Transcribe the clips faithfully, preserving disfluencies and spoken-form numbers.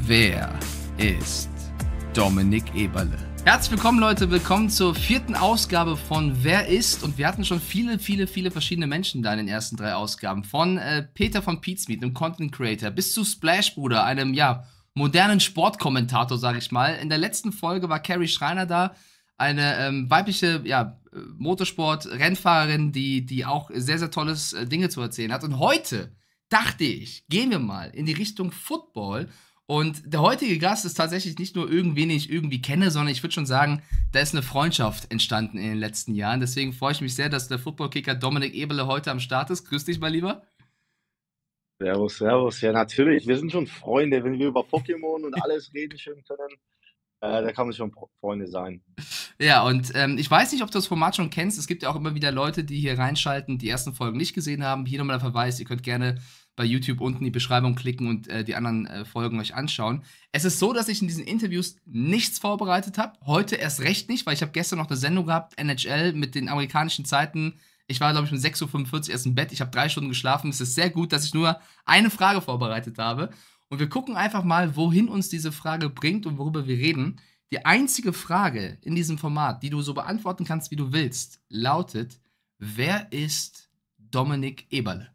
Wer ist Dominik Eberle? Herzlich willkommen, Leute. Willkommen zur vierten Ausgabe von Wer ist? Und wir hatten schon viele, viele, viele verschiedene Menschen da in den ersten drei Ausgaben. Von äh, Peter von Pizmeet, einem Content Creator, bis zu Splash Bruder, einem, ja, modernen Sportkommentator, sage ich mal. In der letzten Folge war Carrie Schreiner da, eine ähm, weibliche, ja, Motorsport-Rennfahrerin, die, die auch sehr, sehr tolles äh, Dinge zu erzählen hat. Und heute dachte ich, gehen wir mal in die Richtung Football. Und der heutige Gast ist tatsächlich nicht nur irgendwen, den ich irgendwie kenne, sondern ich würde schon sagen, da ist eine Freundschaft entstanden in den letzten Jahren. Deswegen freue ich mich sehr, dass der Footballkicker Dominik Eberle heute am Start ist. Grüß dich, mein Lieber. Servus, servus. Ja, natürlich. Wir sind schon Freunde. Wenn wir über Pokémon und alles reden schön können, äh, da kann man schon Pro- Freunde sein. Ja, und ähm, ich weiß nicht, ob du das Format schon kennst. Es gibt ja auch immer wieder Leute, die hier reinschalten, die ersten Folgen nicht gesehen haben. Hier nochmal der Verweis, ihr könnt gerne bei YouTube unten in die Beschreibung klicken und äh, die anderen äh, Folgen euch anschauen. Es ist so, dass ich in diesen Interviews nichts vorbereitet habe. Heute erst recht nicht, weil ich habe gestern noch eine Sendung gehabt, N H L, mit den amerikanischen Zeiten. Ich war, glaube ich, um sechs Uhr fünfundvierzig erst im Bett. Ich habe drei Stunden geschlafen. Es ist sehr gut, dass ich nur eine Frage vorbereitet habe. Und wir gucken einfach mal, wohin uns diese Frage bringt und worüber wir reden. Die einzige Frage in diesem Format, die du so beantworten kannst, wie du willst, lautet: Wer ist Dominik Eberle?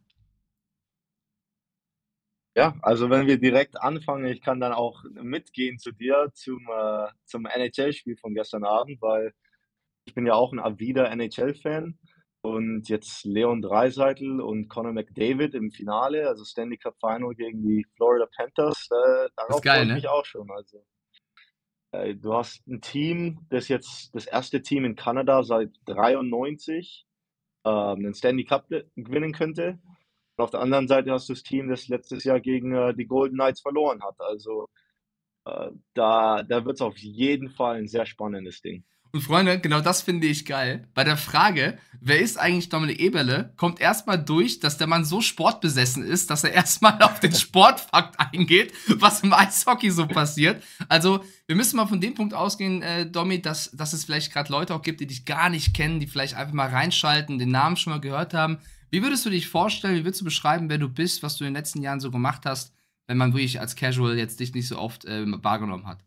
Ja, also wenn wir direkt anfangen, ich kann dann auch mitgehen zu dir zum, äh, zum N H L-Spiel von gestern Abend, weil ich bin ja auch ein avider N H L-Fan und jetzt Leon Draisaitl und Connor McDavid im Finale, also Stanley Cup Final gegen die Florida Panthers, äh, Das ist darauf freue geil, ich mich ne? auch schon. Also Äh, du hast ein Team, das jetzt das erste Team in Kanada seit dreiundneunzig, ähm, 'nen Stanley Cup ge gewinnen könnte. Und auf der anderen Seite hast du das Team, das letztes Jahr gegen, äh, die Golden Knights verloren hat. Also, äh, da da wird es auf jeden Fall ein sehr spannendes Ding. Und Freunde, genau das finde ich geil. Bei der Frage, wer ist eigentlich Dominik Eberle, kommt erstmal durch, dass der Mann so sportbesessen ist, dass er erstmal auf den Sportfakt eingeht, was im Eishockey so passiert. Also, wir müssen mal von dem Punkt ausgehen, äh, Domi, dass, dass es vielleicht gerade Leute auch gibt, die dich gar nicht kennen, die vielleicht einfach mal reinschalten, den Namen schon mal gehört haben. Wie würdest du dich vorstellen, wie würdest du beschreiben, wer du bist, was du in den letzten Jahren so gemacht hast, wenn man wirklich als Casual jetzt dich nicht so oft äh, wahrgenommen hat?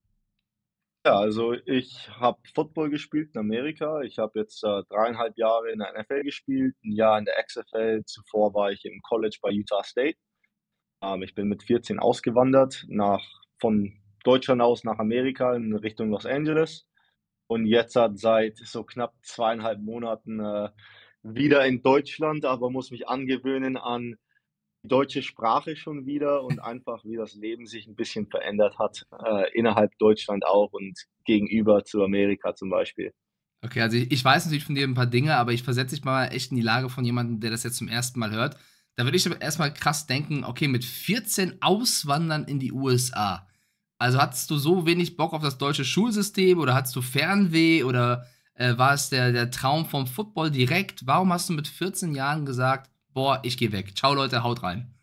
Ja, also ich habe Football gespielt in Amerika. Ich habe jetzt, äh, drei Komma fünf Jahre in der N F L gespielt, ein Jahr in der X F L. Zuvor war ich im College bei Utah State. Ähm, ich bin mit vierzehn ausgewandert nach von Deutschland aus nach Amerika in Richtung Los Angeles und jetzt halt seit so knapp zweieinhalb Monaten, äh, wieder in Deutschland, aber muss mich angewöhnen an die deutsche Sprache schon wieder und einfach, wie das Leben sich ein bisschen verändert hat, äh, innerhalb Deutschland auch und gegenüber zu Amerika zum Beispiel. Okay, also ich, ich weiß natürlich von dir ein paar Dinge, aber ich versetze dich mal echt in die Lage von jemandem, der das jetzt zum ersten Mal hört. Da würde ich aber erstmal krass denken, okay, mit vierzehn Auswandern in die U S A. Also hattest du so wenig Bock auf das deutsche Schulsystem oder hattest du Fernweh oder äh, war es der, der Traum vom Football direkt? Warum hast du mit vierzehn Jahren gesagt, boah, ich gehe weg. Ciao Leute, haut rein.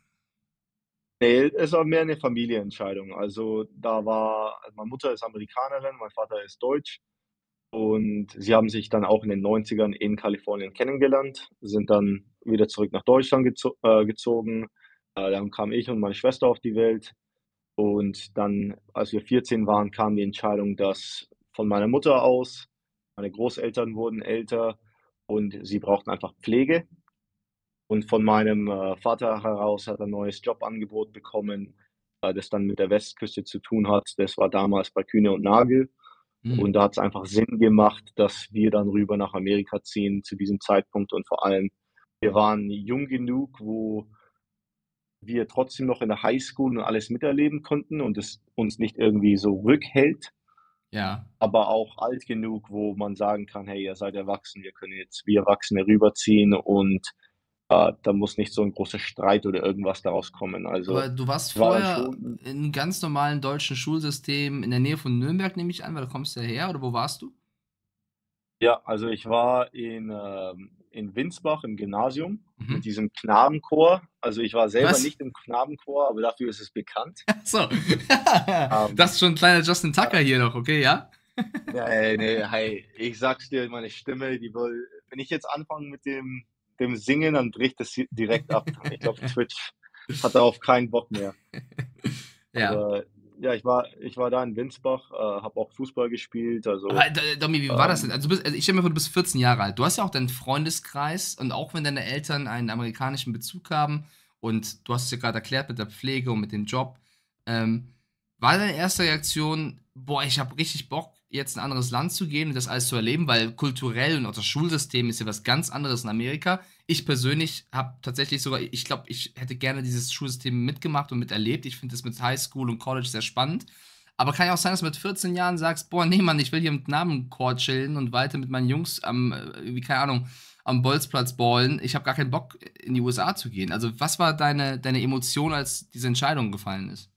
Ne, es war mehr 'ne Familienentscheidung. Also, da war also, meine Mutter ist Amerikanerin, mein Vater ist deutsch. Und sie haben sich dann auch in den Neunzigern in Kalifornien kennengelernt, sind dann wieder zurück nach Deutschland gezo äh, gezogen. Äh, dann kam ich und meine Schwester auf die Welt. Und dann, als wir vierzehn waren, kam die Entscheidung, dass von meiner Mutter aus meine Großeltern wurden älter und sie brauchten einfach Pflege. Und von meinem, äh, Vater heraus hat er 'n neues Jobangebot bekommen, äh, das dann mit der Westküste zu tun hat. Das war damals bei Kühne& und Nagel. Und Hm. da hat es einfach Sinn gemacht, dass wir dann rüber nach Amerika ziehen zu diesem Zeitpunkt und vor allem, wir waren jung genug, wo wir trotzdem noch in der Highschool und alles miterleben konnten und es uns nicht irgendwie so rückhält, Ja. aber auch alt genug, wo man sagen kann: „Hey, ihr seid erwachsen, wir können jetzt wie Erwachsene rüberziehen und, äh, da muss nicht so ein großer Streit oder irgendwas daraus kommen.“ Aber Also, du warst war dann vorher schon in 'nem ganz normalen deutschen Schulsystem in der Nähe von Nürnberg, nehme ich an, weil da kommst du ja her, oder wo warst du? Ja, also ich war in, ähm in Winsbach im Gymnasium mit Mhm. diesem Knabenchor. Also, ich war selber Was? nicht im Knabenchor, aber dafür ist es bekannt. Ach so. Das Ähm, ist schon 'n kleiner Justin Tucker äh, hier noch, okay, ja? ne, ne, hey, ich sag's dir, meine Stimme, die will wenn ich jetzt anfange mit dem dem Singen, dann bricht das hi direkt ab. Ich glaube, Twitch hat darauf keinen Bock mehr. Ja. Aber ja, ich war ich war da in Winsbach, äh, habe auch Fußball gespielt, Aber, also, D Domi, wie war das denn? ähm Also, du bist also, ich stelle mir vor, du bist vierzehn Jahre alt. Du hast ja auch deinen Freundeskreis und auch wenn deine Eltern einen amerikanischen Bezug haben und du hast es ja grad erklärt mit der Pflege und mit dem Job, ähm, war deine erste Reaktion: „Boah, ich habe richtig Bock, jetzt in 'n anderes Land zu gehen und das alles zu erleben“, weil kulturell und auch das Schulsystem ist ja was ganz anderes in Amerika. Ich persönlich habe tatsächlich sogar ich glaube, ich hätte gerne dieses Schulsystem mitgemacht und miterlebt. Ich finde das mit Highschool und College sehr spannend. Aber kann ja auch sein, dass du mit vierzehn Jahren sagst: „Boah, ne, Mann, ich will hier im Knabenchor chillen und weiter mit meinen Jungs am, äh, wie keine Ahnung, am Bolzplatz ballen. Ich habe gar keinen Bock, in die U S A zu gehen.“ Also, was war deine deine Emotion, als diese Entscheidung gefallen ist?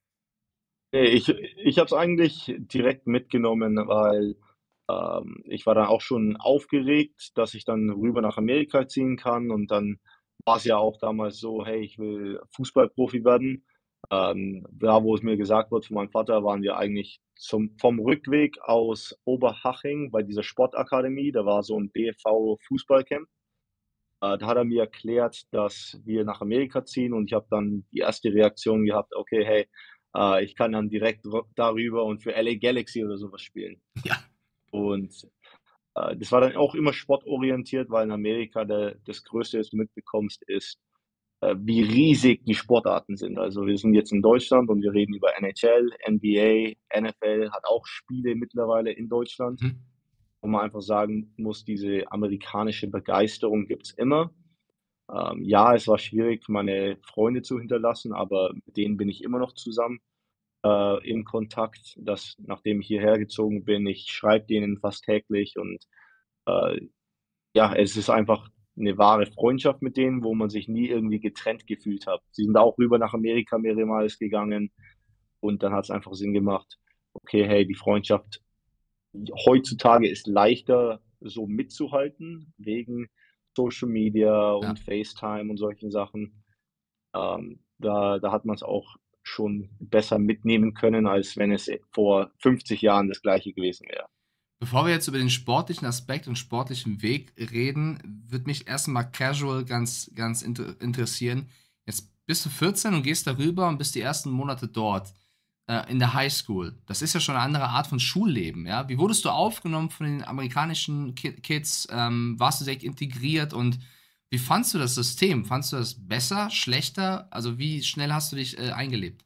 Ne, ich ich habe es eigentlich direkt mitgenommen, weil, ähm, ich war dann auch schon aufgeregt, dass ich dann rüber nach Amerika ziehen kann und dann war's ja auch damals so: „Hey, ich will Fußballprofi werden.“ Ähm, da, wo es mir gesagt wurde von meinem Vater, waren wir eigentlich zum vom Rückweg aus Oberhaching bei dieser Sportakademie, da war so 'n B F V-Fußballcamp. Äh, da hat er mir erklärt, dass wir nach Amerika ziehen und ich habe dann die erste Reaktion gehabt: „Okay, hey, äh, ich kann dann direkt dr darüber und für L A Galaxy oder so was spielen.“ Ja. Und, äh, das war dann auch immer sportorientiert, weil in Amerika der das Größte, das du mitbekommst, ist, äh, wie riesig die Sportarten sind. Also, wir sind jetzt in Deutschland und wir reden über N H L, N B A, N F L hat auch Spiele mittlerweile in Deutschland, Mhm. wo man einfach sagen muss, diese amerikanische Begeisterung gibt's immer. Ähm, ja, es war schwierig, meine Freunde zu hinterlassen, aber mit denen bin ich immer noch zusammen, äh, in Kontakt, dass nachdem ich hierher gezogen bin ich schreibe denen fast täglich und, äh, ja, es ist einfach 'ne wahre Freundschaft mit denen, wo man sich nie irgendwie getrennt gefühlt hat. Sie sind auch rüber nach Amerika mehrmals gegangen und dann hat's einfach Sinn gemacht: „Okay, hey, die Freundschaft heutzutage ist leichter so mitzuhalten wegen Social Media Ja. und FaceTime und solchen Sachen.“ Ähm, da da hat man's auch schon besser mitnehmen können, als wenn es, äh, vor fünfzig Jahren das Gleiche gewesen wäre. Bevor wir jetzt über den sportlichen Aspekt und sportlichen Weg reden, würde mich erst mal casual ganz ganz inter interessieren. Jetzt bist du vierzehn und gehst darüber und bist die ersten Monate dort, äh, in der Highschool. Das ist ja schon 'ne andere Art von Schulleben, ja? Wie wurdest du aufgenommen von den amerikanischen Ki Kids? Ähm, warst du direkt integriert und wie fandst du das System? Fandst du das besser, schlechter? Also, wie schnell hast du dich, äh, eingelebt?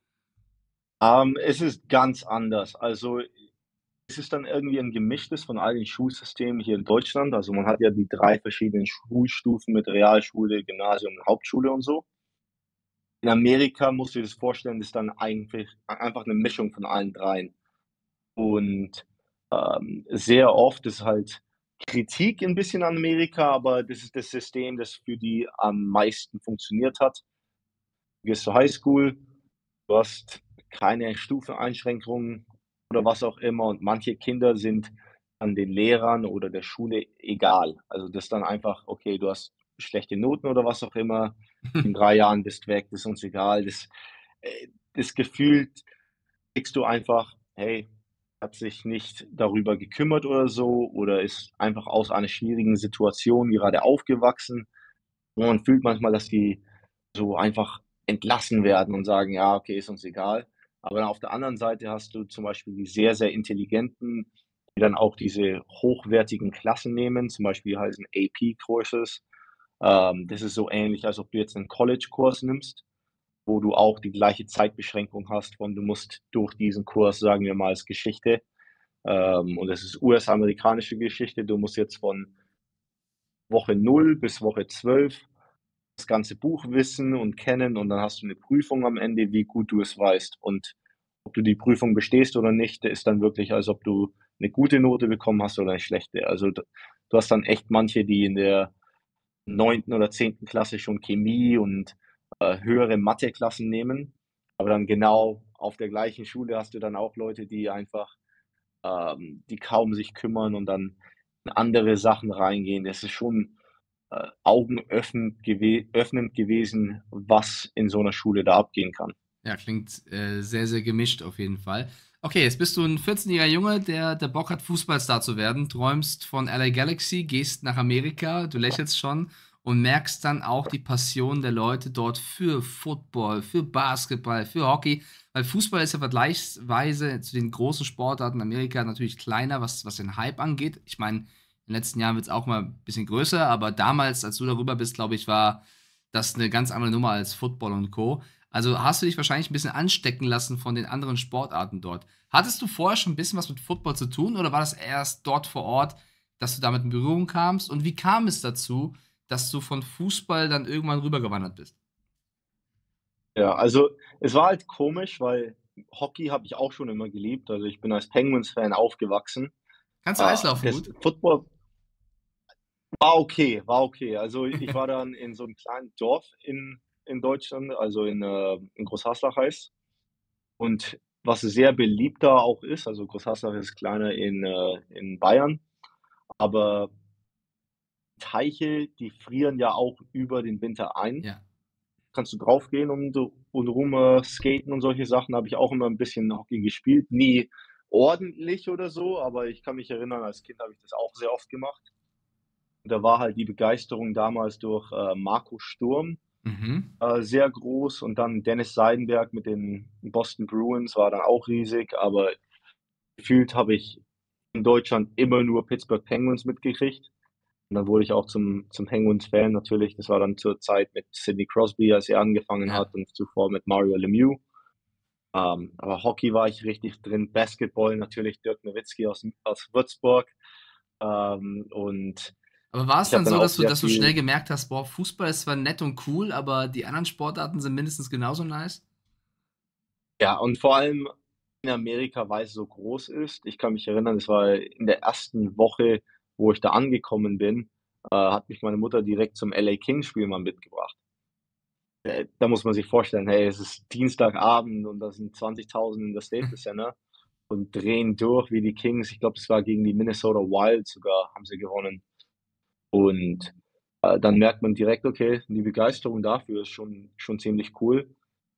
Ähm, es ist ganz anders. Also, es ist dann irgendwie 'n Gemischtes von all den Schulsystemen hier in Deutschland. Also, man hat ja die drei verschiedenen Schulstufen mit Realschule, Gymnasium, Hauptschule und so. In Amerika musst du dir das vorstellen, ist dann eigentlich ei einfach 'ne Mischung von allen dreien. Und, ähm, sehr oft ist halt Kritik 'n bisschen an Amerika, aber das ist das System, das für die am meisten funktioniert hat. Gehst zur Highschool, du hast keine Stufeneinschränkungen oder was auch immer und manche Kinder sind an den Lehrern oder der Schule egal. Also, das ist dann einfach: „Okay, du hast schlechte Noten oder was auch immer. In drei Jahren bist weg, ist uns egal.“ Das äh, das Gefühl kriegst du einfach: „Hey, hat sich nicht darüber gekümmert oder so oder ist einfach aus einer schwierigen Situation gerade aufgewachsen.“ Und man fühlt manchmal, dass die so einfach entlassen werden und sagen: „Ja, okay, ist uns egal.“ Aber auf der anderen Seite hast du zum Beispiel die sehr, sehr Intelligenten, die dann auch diese hochwertigen Klassen nehmen, zum Beispiel heißen AP-Courses. Ähm, das ist so ähnlich, als ob du jetzt 'nen College-Kurs nimmst, wo du auch die gleiche Zeitbeschränkung hast von du musst durch diesen Kurs, sagen wir mal, als Geschichte, ähm, und das ist US-amerikanische Geschichte. Du musst jetzt von Woche null bis Woche zwölf das ganze Buch wissen und kennen und dann hast du 'ne Prüfung am Ende, wie gut du es weißt. Und ob du die Prüfung bestehst oder nicht, ist dann wirklich, als ob du 'ne gute Note bekommen hast oder 'ne schlechte. Also, d du hast dann echt manche, die in der neunten oder zehnten Klasse schon Chemie und, äh, höhere Matheklassen nehmen. Aber dann genau auf der gleichen Schule hast du dann auch Leute, die einfach ähm, die kaum sich kümmern und dann in andere Sachen reingehen. Das ist schon, äh, augenöffnend gewe öffnend gewesen, was in so 'ner Schule da abgehen kann. Ja, klingt, äh, sehr, sehr gemischt auf jeden Fall. Okay, jetzt bist du 'n vierzehnjähriger Junge, der der Bock hat, Fußballstar zu werden, träumst von L A Galaxy, gehst nach Amerika, du lächelst schon und merkst dann auch die Passion der Leute dort für Football, für Basketball, für Hockey, weil Fußball ist ja vergleichsweise zu den großen Sportarten in Amerika natürlich kleiner, was, was den Hype angeht. Ich meine, in den letzten Jahren wird es auch mal ein bisschen größer, aber damals, als du darüber bist, glaube ich, war das eine ganz andere Nummer als Football und Co. Also hast du dich wahrscheinlich ein bisschen anstecken lassen von den anderen Sportarten dort. Hattest du vorher schon ein bisschen was mit Football zu tun oder war das erst dort vor Ort, dass du damit in Berührung kamst? Und wie kam es dazu, dass du von Fußball dann irgendwann rübergewandert bist? Ja, also es war halt komisch, weil Hockey habe ich auch schon immer geliebt. Also ich bin als Penguins-Fan aufgewachsen. Kannst du Äh, Eislaufen das gut? Football war okay, war okay. Also ich war dann in so einem kleinen Dorf in in Deutschland, also in, äh in Großhaslach heißt's. Und was sehr beliebt da auch ist, also Großhaslach ist kleiner in, äh in Bayern, aber Teiche, die frieren ja auch über den Winter ein. Ja. Kannst du draufgehen und so und rum, äh, skaten und solche Sachen. Habe ich auch immer 'n bisschen Hockey gespielt. Nie ordentlich oder so, aber ich kann mich erinnern, als Kind habe ich das auch sehr oft gemacht. Und da war halt die Begeisterung damals durch, äh, Marco Sturm, Mhm. äh, sehr groß und dann Dennis Seidenberg mit den Boston Bruins war dann auch riesig, aber gefühlt habe ich in Deutschland immer nur Pittsburgh Penguins mitgekriegt. Und dann wurde ich auch zum zum Penguins-Fan natürlich. Das war dann zur Zeit mit Sidney Crosby, als er angefangen Ja. hat und zuvor mit Mario Lemieux. Ähm, aber Hockey war ich richtig drin, Basketball natürlich Dirk Nowitzki aus aus Würzburg. Ähm, und Aber war es ich habe dann dann so, auch dass du sehr dass du schnell viel gemerkt hast: „Boah, Fußball ist zwar nett und cool, aber die anderen Sportarten sind mindestens genauso nice?“ ja, und vor allem in Amerika, weil es so groß ist. Ich kann mich erinnern, das war in der ersten Woche, wo ich da angekommen bin, äh, hat mich meine Mutter direkt zum L A Kings-Spiel mal mitgebracht. Äh, da muss man sich vorstellen, hey, es ist Dienstagabend und da sind zwanzigtausend in der Staples Center und drehen durch wie die Kings. Ich glaube, das war gegen die Minnesota Wild sogar, haben sie gewonnen. Und, äh, dann merkt man direkt, okay, die Begeisterung dafür ist schon schon ziemlich cool.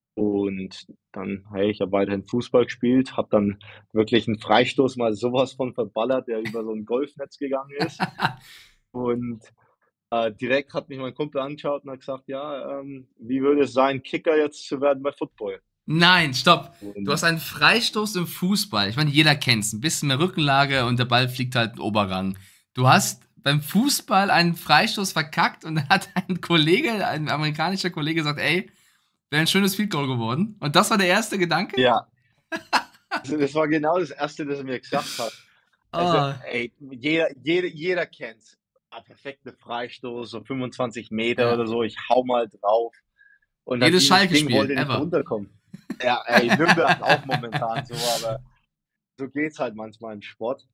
Und dann, hey, ich habe weiterhin Fußball gespielt, habe dann wirklich 'n Freistoß mal so was von verballert, der über so 'n Golfnetz gegangen ist. Und, äh, direkt hat mich mein Kumpel angeschaut und hat gesagt: „Ja, ähm, wie würde es sein, Kicker jetzt zu werden bei Football?“ Nein, stopp. Du hast Und einen Freistoß im Fußball. Ich meine, jeder kennt's. 'N bisschen mehr Rückenlage und der Ball fliegt halt in den Oberrang. Du hast beim Fußball einen Freistoß verkackt und dann hat ein Kollege, ein amerikanischer Kollege gesagt: „Ey, wäre 'n schönes Field Goal geworden.“ Und das war der erste Gedanke? ja, also das war genau das Erste, das er mir gesagt hat. Also, Ah, ey, jeder jeder jeder kennt's. Ah, perfekter Freistoß, so fünfundzwanzig Meter ja. oder so, ich haue mal drauf und dann Jedes dieses Ding Schalke-Spiel wollte nicht ever. runterkommen. Ja, ey, Nürnberg auch momentan so, aber so geht's halt manchmal im Sport.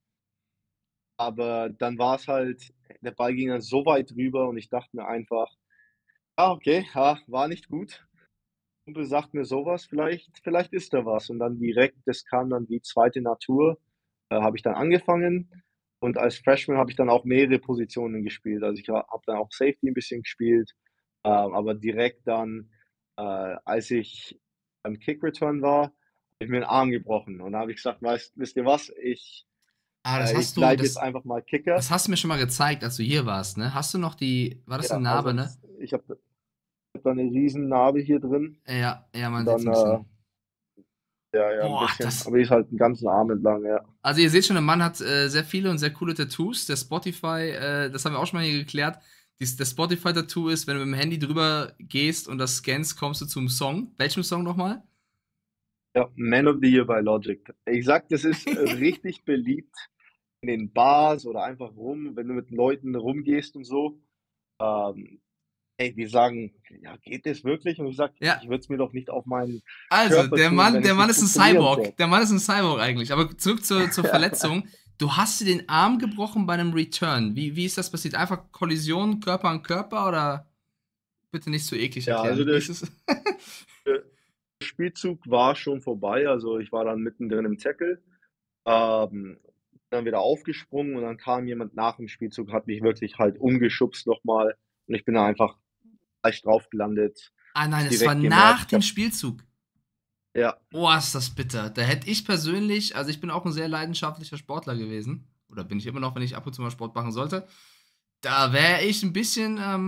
Aber dann war's halt der Ball ging dann so weit rüber und ich dachte mir einfach: „Ah, okay, ja, war nicht gut.“ Kumpel sagt mir so was, vielleicht vielleicht ist da was. Und dann direkt das kam dann wie zweite Natur, äh, habe ich dann angefangen und als Freshman habe ich dann auch mehrere Positionen gespielt. Also, ich ha habe dann auch Safety 'n bisschen gespielt, ähm, aber direkt dann, äh, als ich beim Kick Return war, habe ich mir 'n Arm gebrochen und da habe ich gesagt: „Weißt wisst ihr was? Ich Ah, das äh, ich hast du bleibe jetzt das einfach mal Kicker.“ das hast du mir schon mal gezeigt, als du hier warst, ne? Hast du noch die war das 'ne Ja, Narbe, also ne? das ich habe habe da 'ne Riesennarbe hier drin Ja, ja, und man sieht's dann, 'n äh bisschen. ja, ja, 'n Boah, bisschen, das aber die ist halt 'n ganzen Arm entlang, ja. also ihr seht schon, der Mann hat, äh, sehr viele und sehr coole Tattoos. Der Spotify, äh, das haben wir auch schon mal hier geklärt. Dies das Spotify-Tattoo ist, wenn du mit dem Handy drüber gehst und das scannst, kommst du zum Song. Welchem Song noch mal? Ja, „Man of the Year“ bei Logic. Ich sage, das ist, äh, richtig beliebt in den Bars oder einfach rum, wenn du mit Leuten rumgehst und so. Ähm, ey, die sagen: „Ja, geht das wirklich?“ Und ich sage: „Ich Ja, würde es mir doch nicht auf meinen also, Körper der tun, Mann wenn der es Mann nicht ist 'n funktionieren Cyborg. würde.“ Der Mann ist 'n Cyborg eigentlich. Aber zurück zur zur Verletzung. Du hast dir den Arm gebrochen bei 'nem Return. Wie wie ist das passiert? Einfach Kollision, Körper an Körper oder bitte nicht so eklig Ja, also erklären. Wie der ist es? der Spielzug war schon vorbei, also ich war dann mittendrin im Tackle, ähm, dann wieder aufgesprungen und dann kam jemand nach dem Spielzug, hat mich wirklich halt umgeschubst noch mal und ich bin da einfach gleich drauf gelandet. Ah nein, Hast es war direkt gemerkt, nach ich dem habe Spielzug. ja, Oh, ist das bitter. Da hätte ich persönlich also, ich bin auch 'n sehr leidenschaftlicher Sportler gewesen oder bin ich immer noch, wenn ich ab und zu mal Sport machen sollte. Da wäre ich 'n bisschen, ähm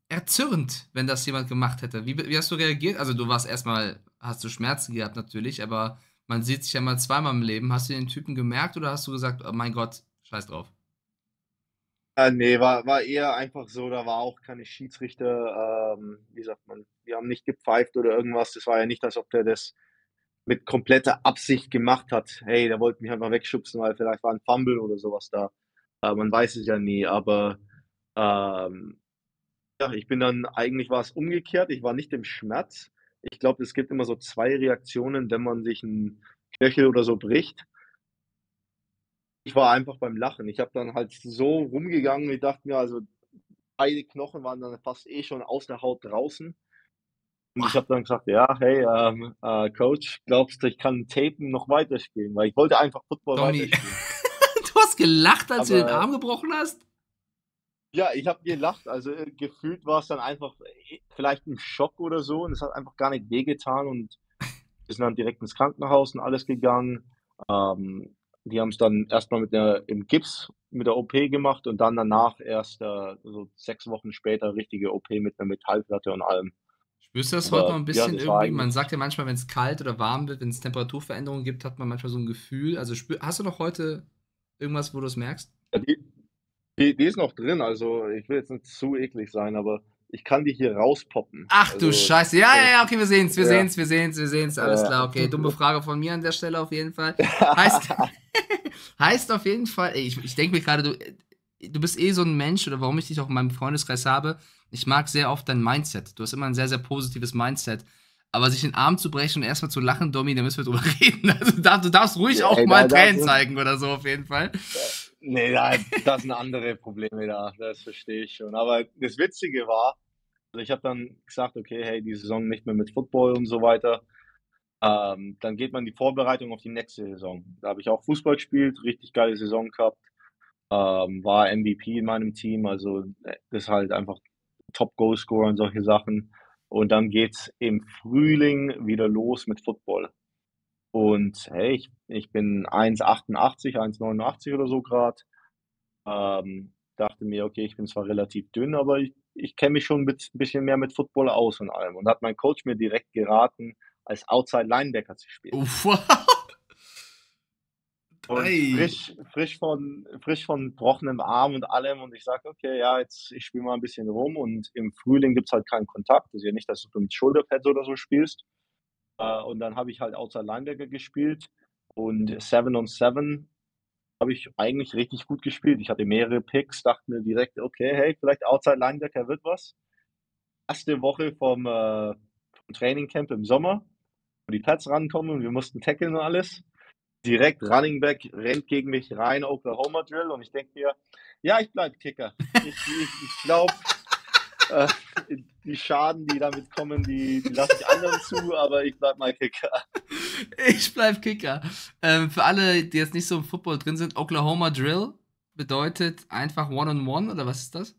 erzürnt, wenn das jemand gemacht hätte. Wie wie hast du reagiert? Also, du warst erstmal hast du Schmerzen gehabt natürlich, aber man sieht sich ja mal zweimal im Leben. Hast du den Typen gemerkt oder hast du gesagt: „Oh mein Gott, scheiß drauf?“ Äh, ne, war war eher einfach so, da war auch keine Schiedsrichter, ähm, wie sagt man, die haben nicht gepfeift oder irgendwas. Das war ja nicht, als ob der das mit kompletter Absicht gemacht hat. Hey, der wollte mich einfach wegschubsen, weil vielleicht war 'n Fumble oder so was da. Äh, man weiß es ja nie, aber, ähm, ja, ich bin dann eigentlich war's umgekehrt. Ich war nicht im Schmerz. Ich glaube, es gibt immer so zwei Reaktionen, wenn man sich 'n Knöchel oder so bricht. Ich war einfach beim Lachen. Ich habe dann halt so rumgegangen, ich dachte mir, also, beide Knochen waren dann fast eh schon aus der Haut draußen. Und ich Boah. habe dann gesagt: „Ja, hey, ähm, äh, Coach, glaubst du, ich kann tapen noch weiterspielen?“ Weil ich wollte einfach Football Domi, weiterspielen. du hast gelacht, als du den Aber Arm gebrochen hast? ja, ich habe gelacht. Also, äh, gefühlt war's dann einfach, äh, vielleicht 'n Schock oder so und es hat einfach gar nicht wehgetan und wir sind dann direkt ins Krankenhaus und alles gegangen. Ähm, die haben's dann erst mal mit der im Gips mit der O P gemacht und dann danach erst, äh, so sechs Wochen später richtige O P mit 'ner Metallplatte und allem. Spürst du das heute noch Aber 'n ja, bisschen das war irgendwie? Man eigentlich sagt ja manchmal, wenn's kalt oder warm wird, wenn's Temperaturveränderungen gibt, hat man manchmal so 'n Gefühl. Also, spür hast du noch heute irgendwas, wo du's merkst? Ja, die die die ist noch drin. Also, ich will jetzt nicht zu eklig sein, aber ich kann die hier rauspoppen. Ach du Also, Scheiße. Ja, wenn ja, ich ja, okay, wir sehen's, wir ja, sehen's, wir sehen's, wir sehen's. Alles ja. klar, okay. Dumme Frage von mir an der Stelle auf jeden Fall. Heißt heißt auf jeden Fall ey, ich ich denke mir grade, du äh, du bist eh so 'n Mensch oder warum ich dich auch in meinem Freundeskreis habe, ich mag sehr oft dein Mindset. Du hast immer 'n sehr, sehr positives Mindset. Aber sich den Arm zu brechen und erst mal zu lachen, Domi, da müssen wir drüber reden. Also, da du darfst ruhig auch Ey, mal da da Tränen sind zeigen oder so auf jeden Fall. äh, ne, da das sind andere Probleme da, das verstehe ich schon. Aber das Witzige war, also, ich habe dann gesagt: „Okay, hey, die Saison nicht mehr mit Football und so weiter.“ Ähm, dann geht man in die Vorbereitung auf die nächste Saison. Da habe ich auch Fußball gespielt, richtig geile Saison gehabt, ähm, war M V P in meinem Team, also, äh, ist halt einfach Top-Goalscorer und solche Sachen. Und dann geht's im Frühling wieder los mit Football. Und hey, ich ich bin eins achtundachtzig, eins neunundachtzig oder so grad. Ähm, dachte mir: „Okay, ich bin zwar relativ dünn, aber ich ich kenne mich schon mit bisschen mehr mit Football aus und allem.“ Und da hat mein Coach mir direkt geraten, als Outside Linebacker zu spielen. Und Ei. frisch frisch von frisch von gebrochenem Arm und allem und ich sage: „Okay, ja, jetzt ich spiele mal 'n bisschen rum“ und im Frühling gibt's halt keinen Kontakt. Das ist ja nicht, dass du mit Schulterpads oder so spielst. Äh, und dann habe ich halt Outside Linebacker gespielt und Seven on Seven habe ich eigentlich richtig gut gespielt. Ich hatte mehrere Picks, dachte mir direkt: „Okay, hey, vielleicht Outside Linebacker wird was.“ Erste Woche vom, äh vom Trainingcamp im Sommer, wo die Pads rankommen und wir mussten tackeln und alles. Direkt Running Back rennt gegen mich rein, Oklahoma Drill und ich denke mir: „Ja, ich bleibe Kicker.“ Ich ich ich glaube, äh, die Schaden, die damit kommen, die die lasse ich anderen zu, aber ich bleibe mal Kicker. Ich bleibe Kicker. Ähm, für alle, die jetzt nicht so im Football drin sind, Oklahoma Drill bedeutet einfach One on One oder was ist das?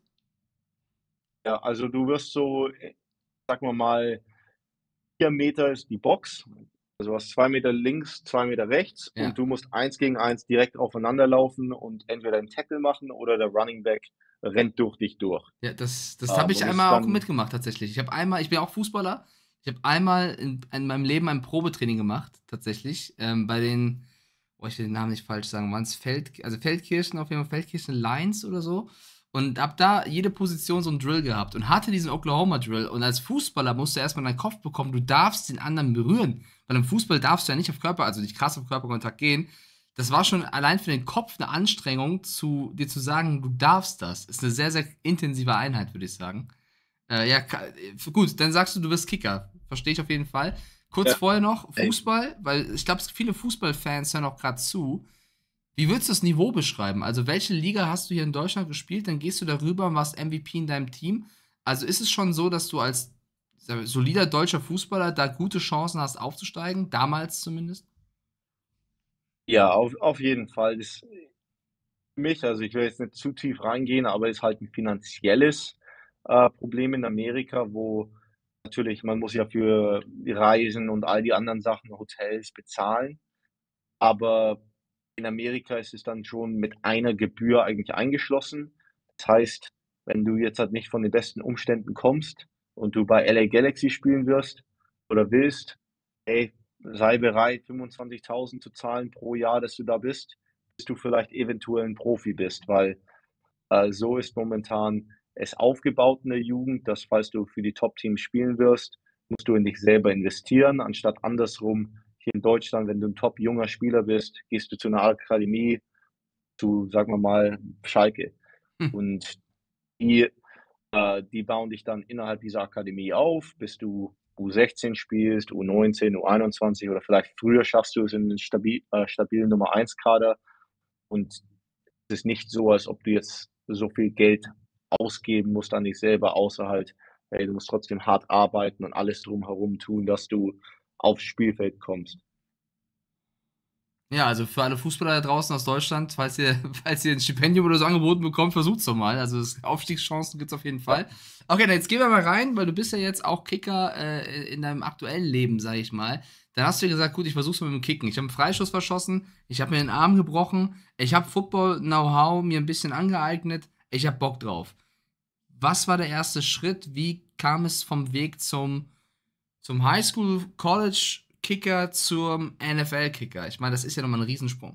Ja, also du wirst so, äh, sagen wir mal, vier Meter ist die Box. Also, du hast zwei Meter links, zwei Meter rechts und Ja. du musst eins gegen eins direkt aufeinander laufen und entweder 'n Tackle machen oder der Running Back rennt durch dich durch. Ja, das das habe Ähm, ich und das ist einmal auch dann mitgemacht tatsächlich. Ich habe einmal ich bin auch Fußballer. Ich habe einmal in in meinem Leben ein Probetraining gemacht tatsächlich, ähm, bei den boah, ich will den Namen nicht falsch sagen, waren's Feld also Feldkirchen auf jeden Fall, Feldkirchen Lions oder so und habe da jede Position so 'n Drill gehabt und hatte diesen Oklahoma Drill und als Fußballer musst du erst mal in deinen Kopf bekommen, du darfst den anderen berühren, weil im Fußball darfst du ja nicht auf Körper also nicht krass auf Körperkontakt gehen. Das war schon allein für den Kopf 'ne Anstrengung, zu dir zu sagen: „Du darfst das.“ Ist 'ne sehr, sehr intensive Einheit, würde ich sagen. Äh, ja, ka äh, gut, dann sagst du, du bist Kicker. Verstehe ich auf jeden Fall. Kurz ja, vorher noch ey, Fußball, weil ich glaube, es viele Fußballfans hören auch grad zu. Wie würdest du das Niveau beschreiben? Also, welche Liga hast du hier in Deutschland gespielt? Dann gehst du da rüber und warst M V P in deinem Team. Also, ist es schon so, dass du als, sagen wir, solider deutscher Fußballer da gute Chancen hast aufzusteigen, damals zumindest? ja, auf auf jeden Fall. Das für mich, also ich will jetzt nicht zu tief reingehen, aber ist halt 'n finanzielles, äh, Problem in Amerika, wo natürlich man muss ja für die Reisen und all die anderen Sachen, Hotels bezahlen. Aber in Amerika ist es dann schon mit einer Gebühr eigentlich eingeschlossen. Das heißt wenn du jetzt halt nicht von den besten Umständen kommst und du bei L A Galaxy spielen wirst oder willst, hey, sei bereit, fünfundzwanzigtausend zu zahlen pro Jahr, dass du da bist, bis du vielleicht eventuell 'n Profi bist, weil, äh, so ist momentan es aufgebaut in der Jugend, dass falls du für die Top-Teams spielen wirst, musst du in dich selber investieren, anstatt andersrum hier in Deutschland, wenn du 'n top junger Spieler bist, gehst du zu 'ner Akademie, zu, sagen wir mal, Schalke. Hm. Und die äh, die bauen dich dann innerhalb dieser Akademie auf, bis du U sechzehn spielst, U neunzehn, U einundzwanzig oder vielleicht früher schaffst du es in den stabi äh, stabilen Nummer eins Kader. Und es ist nicht so, als ob du jetzt so viel Geld ausgeben musst an dich selber, außer halt, hey, du musst trotzdem hart arbeiten und alles drumherum tun, dass du aufs Spielfeld kommst. Ja, also für alle Fußballer da draußen aus Deutschland, falls ihr falls ihr 'n Stipendium oder so angeboten bekommt, versucht's doch mal. Also, es Aufstiegschancen gibt's auf jeden Ja. Fall. Okay, dann jetzt gehen wir mal rein, weil du bist ja jetzt auch Kicker, äh, in deinem aktuellen Leben, sage ich mal. Dann hast du dir gesagt: „Gut, ich versuche es mal mit dem Kicken.“ Ich habe 'n Freischuss verschossen, ich habe mir den Arm gebrochen, ich habe Football-Know-how mir 'n bisschen angeeignet, ich habe Bock drauf. Was war der erste Schritt? Wie kam es vom Weg zum zum Highschool College-Kicker zum N F L-Kicker? Ich meine, das ist ja noch mal 'n Riesensprung.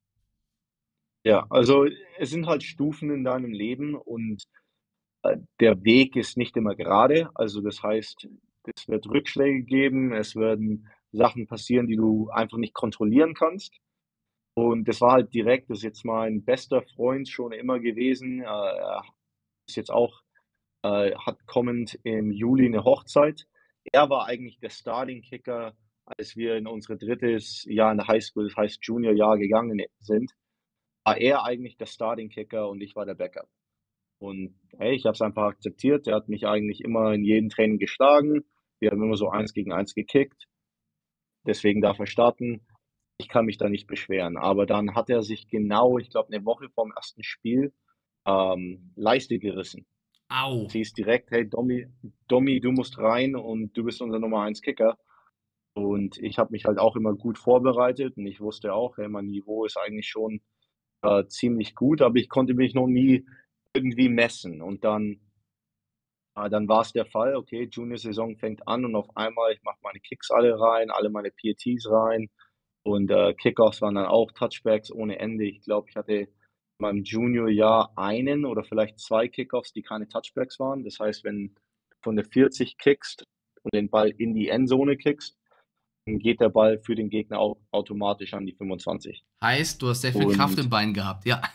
Ja, also, es sind halt Stufen in deinem Leben und, äh, der Weg ist nicht immer gerade. Also, das heißt, es wird Rückschläge geben, es werden Sachen passieren, die du einfach nicht kontrollieren kannst. Und das war halt direkt das ist jetzt mein bester Freund schon immer gewesen. Äh, er ist jetzt auch äh, hat kommend im Juli 'ne Hochzeit. Er war eigentlich der Starting Kicker, als wir in unsere drittes Jahr in der Highschool, das heißt Juniorjahr gegangen sind, war er eigentlich der Starting Kicker und ich war der Backup. Und hey, ich habe es einfach akzeptiert. Der hat mich eigentlich immer in jedem Training geschlagen. Wir haben immer so eins gegen eins gekickt. Deswegen darf er starten. Ich kann mich da nicht beschweren. Aber dann hat er sich genau, ich glaube, 'ne Woche vorm ersten Spiel, ähm, Leiste gerissen. Es Au. hieß direkt: „Hey Dommi Dommi, du musst rein und du bist unser Nummer eins Kicker.“ Und ich habe mich halt auch immer gut vorbereitet und ich wusste auch, hey, mein Niveau ist eigentlich schon, äh, ziemlich gut, aber ich konnte mich noch nie irgendwie messen. Und dann ah, dann war's der Fall, okay, Juniorsaison fängt an und auf einmal ich mache meine Kicks alle rein, alle meine P A Ts rein und, äh, Kickoffs waren dann auch Touchbacks ohne Ende. Ich glaube, ich hatte in meinem Juniorjahr einen oder vielleicht zwei Kickoffs, die keine Touchbacks waren. Das heißt, wenn du von der vierzig kickst und den Ball in die Endzone kickst, dann geht der Ball für den Gegner auch automatisch an die fünfundzwanzig. Heißt, du hast sehr viel Kraft Und im Bein gehabt, ja.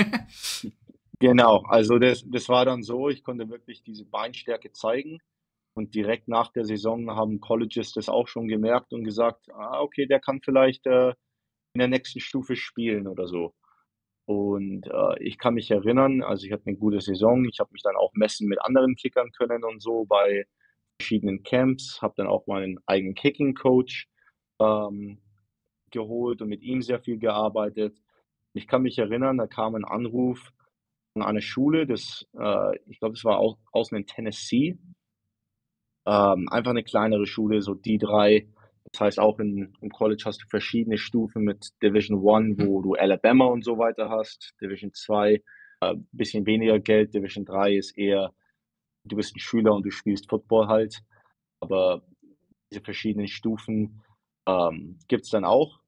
Genau, also das das war dann so, ich konnte wirklich diese Beinstärke zeigen und direkt nach der Saison haben Colleges das auch schon gemerkt und gesagt: „Ah, okay, der kann vielleicht, äh, in der nächsten Stufe spielen“ oder so. Und, äh, ich kann mich erinnern, also ich hatte 'ne gute Saison. Ich habe mich dann auch messen mit anderen Kickern können und so bei verschiedenen Camps, habe dann auch meinen eigenen Kicking-Coach, ähm, geholt und mit ihm sehr viel gearbeitet. Ich kann mich erinnern, da kam 'n Anruf von einer Schule, das äh, ich glaube, das war au außen in Tennessee. Ähm, einfach 'ne kleinere Schule, so D drei. Das heißt, auch in im College hast du verschiedene Stufen mit Division One, Mhm. wo du Alabama und so weiter hast. Division zwei, äh, bisschen weniger Geld. Division drei ist eher, du bist 'n Schüler und du spielst Football halt. Aber diese verschiedenen Stufen, ähm, gibt's dann auch.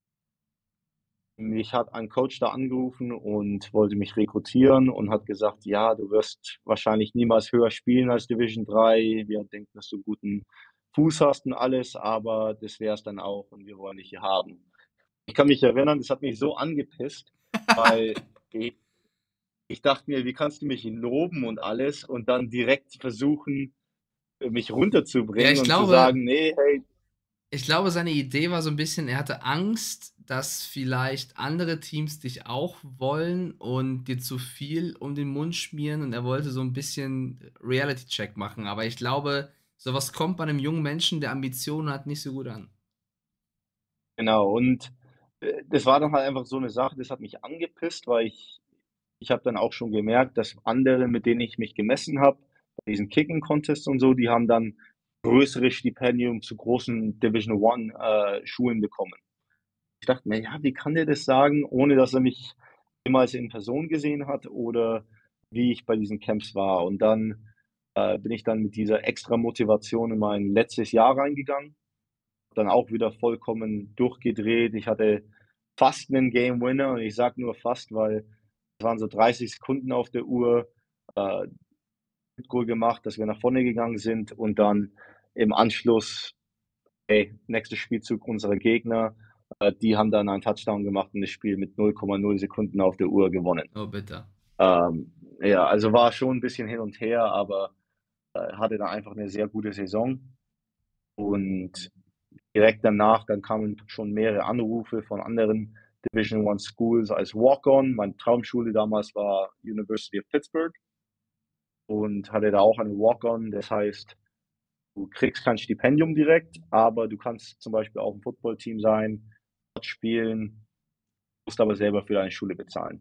Mich hat ein Coach da angerufen und wollte mich rekrutieren und hat gesagt: „Ja, du wirst wahrscheinlich niemals höher spielen als Division drei. Wir denken, dass du guten Fuß hast und alles, aber das wär's dann auch und wir wollen dich hier haben.“ Ich kann mich erinnern, das hat mich so angepisst, weil i ich dachte mir: „Wie kannst du mich loben und alles und dann direkt versuchen, äh, mich Ja, runterzubringen ich und zu glaube sagen: ‚Ne, hey'“ ich glaube, seine Idee war so 'n bisschen, er hatte Angst, dass vielleicht andere Teams dich auch wollen und dir zu viel um den Mund schmieren und er wollte so 'n bisschen Reality-Check machen. Aber ich glaube, so was kommt bei 'nem jungen Menschen, der Ambitionen hat, nicht so gut an. Genau und, äh, das war dann halt einfach so 'ne Sache, das hat mich angepisst, weil ich ich habe dann auch schon gemerkt, dass andere, mit denen ich mich gemessen habe, bei diesen Kicking Contests und so, die haben dann größere Stipendien zu großen Division One, äh, Schulen bekommen. Ich dachte mir: „Ja, wie kann der das sagen, ohne dass er mich jemals in Person gesehen hat oder wie ich bei diesen Camps war. Und dann äh, bin ich dann mit dieser extra Motivation in mein letztes Jahr reingegangen, dann auch wieder vollkommen durchgedreht. Ich hatte fast einen Game Winner und ich sage nur fast, weil es waren so dreißig Sekunden auf der Uhr, äh, Goal gemacht, dass wir nach vorne gegangen sind und dann im Anschluss, ey, nächster Spielzug unserer Gegner, äh, die haben dann einen Touchdown gemacht und das Spiel mit null Komma null Sekunden auf der Uhr gewonnen. Oh, bitte. Ähm, ja, also war schon ein bisschen hin und her, aber äh, hatte da einfach eine sehr gute Saison. Und direkt danach, dann kamen schon mehrere Anrufe von anderen Division One Schools als Walk-on. Meine Traumschule damals war University of Pittsburgh und hatte da auch einen Walk-on. Das heißt, du kriegst kein Stipendium direkt, aber du kannst zum Beispiel auch im Footballteam sein, dort spielen, musst aber selber für deine Schule bezahlen.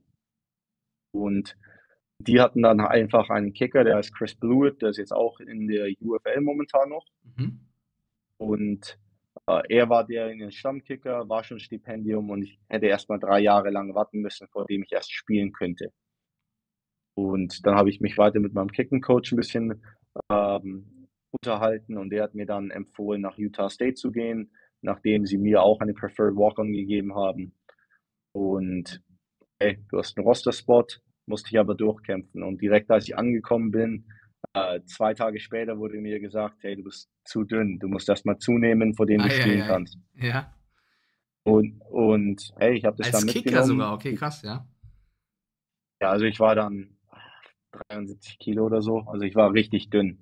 Und die hatten dann einfach einen Kicker, der heißt Chris Blewett, der ist jetzt auch in der U F L momentan noch. Mhm. Und äh, er war der in den Stammkicker, war schon Stipendium und ich hätte erst mal drei Jahre lang warten müssen, vor dem ich erst spielen könnte. Und dann habe ich mich weiter mit meinem Kicking-Coach ein bisschen ähm, unterhalten und der hat mir dann empfohlen, nach Utah State zu gehen, nachdem sie mir auch eine Preferred Walk-on gegeben haben. Und hey, du hast einen Roster-Spot, musste ich aber durchkämpfen. Und direkt als ich angekommen bin, äh, zwei Tage später wurde mir gesagt, hey, du bist zu dünn, du musst erst mal zunehmen, vor dem du Ei, ei, spielen ei. kannst. Ja. Und, und hey, ich habe das dann Als Kicker sogar, mitgenommen. okay, krass, ja. Ja, also ich war dann dreiundsiebzig Kilo oder so, also ich war richtig dünn.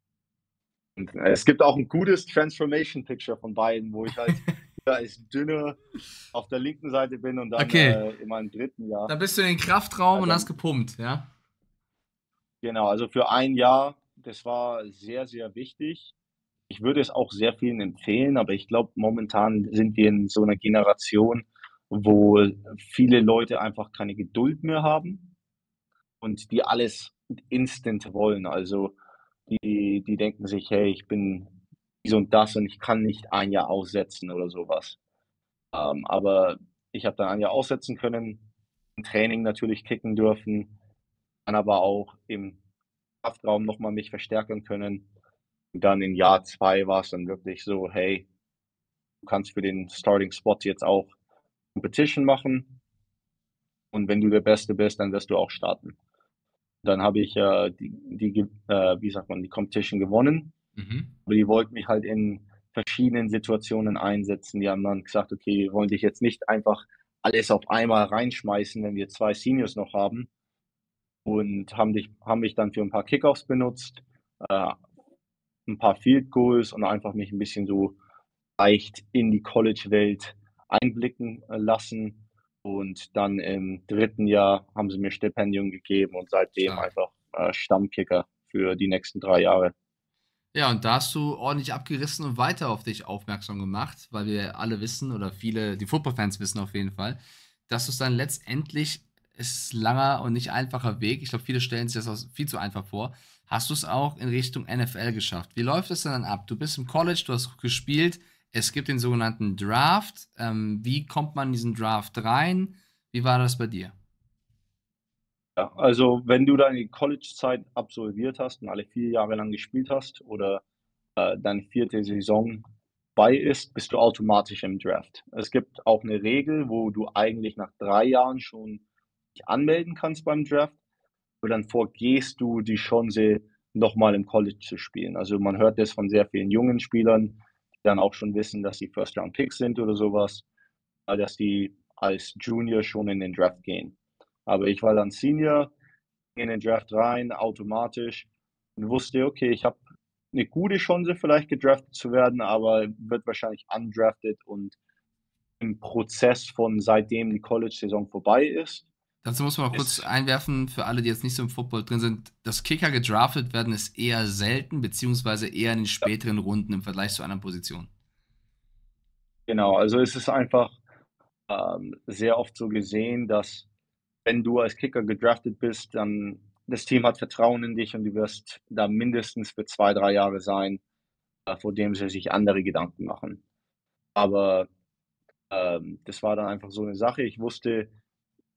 Und äh, es gibt auch ein gutes Transformation Picture von beiden, wo ich halt ja, als dünner auf der linken Seite bin und dann Okay, äh, in meinem dritten Jahr. da bist du in den Kraftraum Äh, und hast dann, gepumpt, ja? genau, also für ein Jahr, das war sehr, sehr wichtig. Ich würde es auch sehr vielen empfehlen, aber ich glaube, momentan sind wir in so einer Generation, wo viele Leute einfach keine Geduld mehr haben und die alles instant wollen. Also die, die denken sich, hey, ich bin dies und das und ich kann nicht ein Jahr aussetzen oder sowas. Ähm, aber ich habe dann ein Jahr aussetzen können, im Training natürlich kicken dürfen, dann aber auch im Kraftraum nochmal mich verstärken können. Und dann in Jahr zwei war es dann wirklich so, hey, du kannst für den Starting Spot jetzt auch Competition machen und wenn du der Beste bist, dann wirst du auch starten. Dann habe ich äh, die, die äh, wie sagt man, die Competition gewonnen, Mhm. aber die wollten mich halt in verschiedenen Situationen einsetzen. Die haben dann gesagt, okay, wir wollen dich jetzt nicht einfach alles auf einmal reinschmeißen, wenn wir zwei Seniors noch haben und haben dich, haben mich dann für ein paar Kickoffs benutzt, äh, ein paar Field Goals und einfach mich ein bisschen so leicht in die College-Welt einblicken äh, lassen. Und dann im dritten Jahr haben sie mir Stipendium gegeben und seitdem Stark. einfach äh, Stammkicker für die nächsten drei Jahre. Ja, und da hast du ordentlich abgerissen und weiter auf dich aufmerksam gemacht, weil wir alle wissen oder viele, die Football-Fans wissen auf jeden Fall, dass du es dann letztendlich, ist langer und nicht einfacher Weg, ich glaube, viele stellen sich das auch viel zu einfach vor, hast du es auch in Richtung N F L geschafft. Wie läuft es denn dann ab? Du bist im College, du hast gespielt, es gibt den sogenannten Draft. Ähm, wie kommt man in diesen Draft rein? Wie war das bei dir? Ja, also wenn du deine College-Zeit absolviert hast und alle vier Jahre lang gespielt hast oder äh, deine vierte Saison bei ist, bist du automatisch im Draft. Es gibt auch eine Regel, wo du eigentlich nach drei Jahren schon dich anmelden kannst beim Draft, aber dann vorgehst du die Chance, nochmal im College zu spielen. Also man hört das von sehr vielen jungen Spielern, die dann auch schon wissen, dass sie First-Round-Picks sind oder sowas, äh, dass die als Junior schon in den Draft gehen. Aber ich war dann Senior, in den Draft rein, automatisch und wusste, okay, ich habe eine gute Chance, vielleicht gedraftet zu werden, aber wird wahrscheinlich undrafted und im Prozess von seitdem die College-Saison vorbei ist, Dazu muss man auch kurz ist einwerfen, für alle, die jetzt nicht so im Football drin sind, dass Kicker gedraftet werden, ist eher selten, beziehungsweise eher in den ja, späteren Runden im Vergleich zu anderen Positionen. genau, also es ist einfach ähm, sehr oft so gesehen, dass wenn du als Kicker gedraftet bist, dann das Team hat Vertrauen in dich und du wirst da mindestens für zwei, drei Jahre sein, äh, vor dem sie sich andere Gedanken machen. Aber ähm, das war dann einfach so eine Sache. Ich wusste,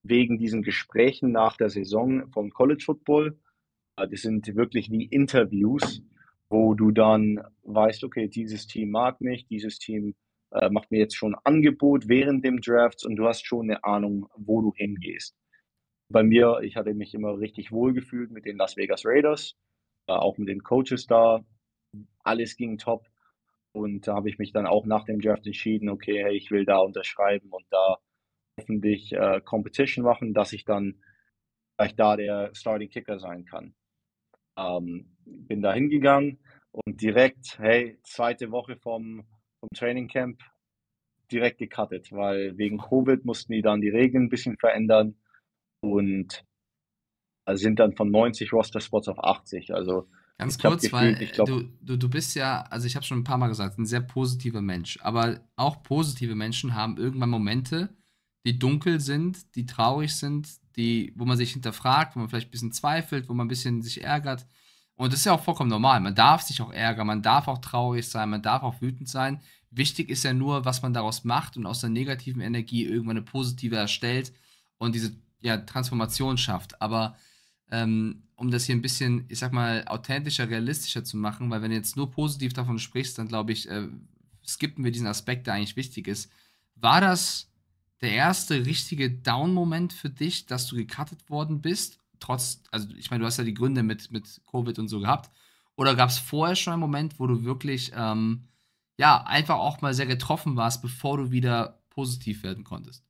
wegen diesen Gesprächen nach der Saison vom College Football. Äh, das sind wirklich wie Interviews, wo du dann weißt: „Okay, dieses Team mag mich, dieses Team, äh, macht mir jetzt schon 'n Angebot während dem Draft“ und du hast schon 'ne Ahnung, wo du hingehst. Bei mir, ich hatte mich immer richtig wohlgefühlt mit den Las Vegas Raiders, äh, auch mit den Coaches da. Alles ging top und da habe ich mich dann auch nach dem Draft entschieden: „Okay, hey, ich will da unterschreiben und da hoffentlich, äh, Competition machen, dass ich dann vielleicht da der Starting Kicker sein kann.“ Ähm, bin da hingegangen und direkt, hey, zweite Woche vom vom Training Camp direkt gecuttet, weil wegen Covid mussten die dann die Regeln 'n bisschen verändern und äh, sind dann von neunzig Roster-Spots auf achtzig. Also, Ganz ich habe kurz, weil, gefühlt, ich äh, glaube du du du bist ja, also, ich habe schon ein paar Mal gesagt, 'n sehr positiver Mensch, aber auch positive Menschen haben irgendwann Momente, die dunkel sind, die traurig sind, die wo man sich hinterfragt, wo man vielleicht ein bisschen zweifelt, wo man ein bisschen sich ärgert. Und das ist ja auch vollkommen normal. Man darf sich auch ärgern, man darf auch traurig sein, man darf auch wütend sein. Wichtig ist ja nur, was man daraus macht und aus der negativen Energie irgendwann eine positive erstellt und diese, ja, Transformation schafft. Aber ähm, um das hier ein bisschen, ich sag mal, authentischer, realistischer zu machen, weil wenn du jetzt nur positiv davon sprichst, dann glaube ich, äh, skippen wir diesen Aspekt, der eigentlich wichtig ist. War das der erste richtige Down-Moment für dich, dass du gecuttet worden bist? Trotz, also ich meine, du hast ja die Gründe mit, mit Covid und so gehabt. Oder gab es vorher schon einen Moment, wo du wirklich, ähm, ja, einfach auch mal sehr getroffen warst, bevor du wieder positiv werden konntest?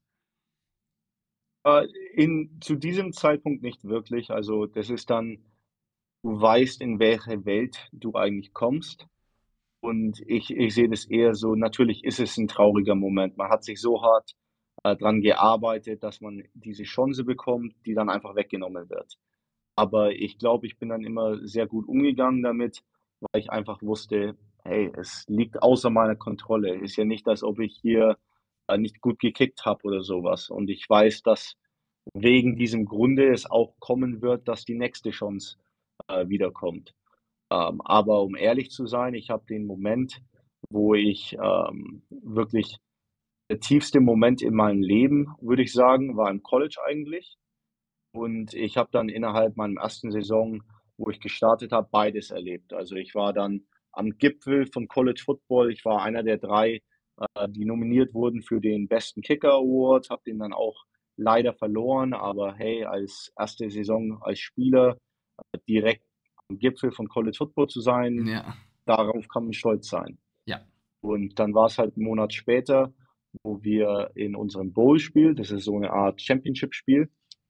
äh, in zu diesem Zeitpunkt nicht wirklich. Also, das ist dann, du weißt, in welche Welt du eigentlich kommst. Und ich ich sehe das eher so, natürlich ist es 'n trauriger Moment. Man hat sich so hart, äh, dran gearbeitet, dass man diese Chance bekommt, die dann einfach weggenommen wird. Aber ich glaube, ich bin dann immer sehr gut umgegangen damit, weil ich einfach wusste: „Hey, es liegt außer meiner Kontrolle.“ Ist ja nicht, als ob ich hier, äh, nicht gut gekickt habe oder so was. Und ich weiß, dass wegen diesem Grunde es auch kommen wird, dass die nächste Chance, äh, wiederkommt. Ähm, aber um ehrlich zu sein, ich habe den Moment, wo ich, ähm, wirklich der tiefste Moment in meinem Leben, würde ich sagen, war im College eigentlich. Und ich habe dann innerhalb meiner ersten Saison, wo ich gestartet habe, beides erlebt. Also, ich war dann am Gipfel von College Football. Ich war einer der drei, äh, die nominiert wurden für den besten Kicker Award, habe den dann auch leider verloren, aber hey, als erste Saison als Spieler, äh, direkt am Gipfel von College Football zu sein, Ja, darauf kann man stolz sein. ja. Und dann war es halt 'n Monat später, wo wir in unserem Bowl-Spiel, das ist so eine Art Championship-Spiel,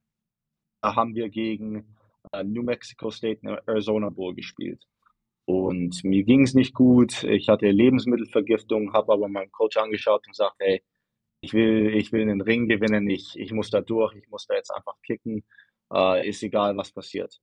da haben wir gegen, äh, New Mexico State in Arizona Bowl gespielt. Und mir ging es nicht gut. Ich hatte Lebensmittelvergiftung, habe aber meinen Coach angeschaut und gesagt: „Hey, ich will ich will 'nen Ring gewinnen. Ich ich muss da durch. Ich muss da jetzt einfach kicken. Äh, ist egal, was passiert.“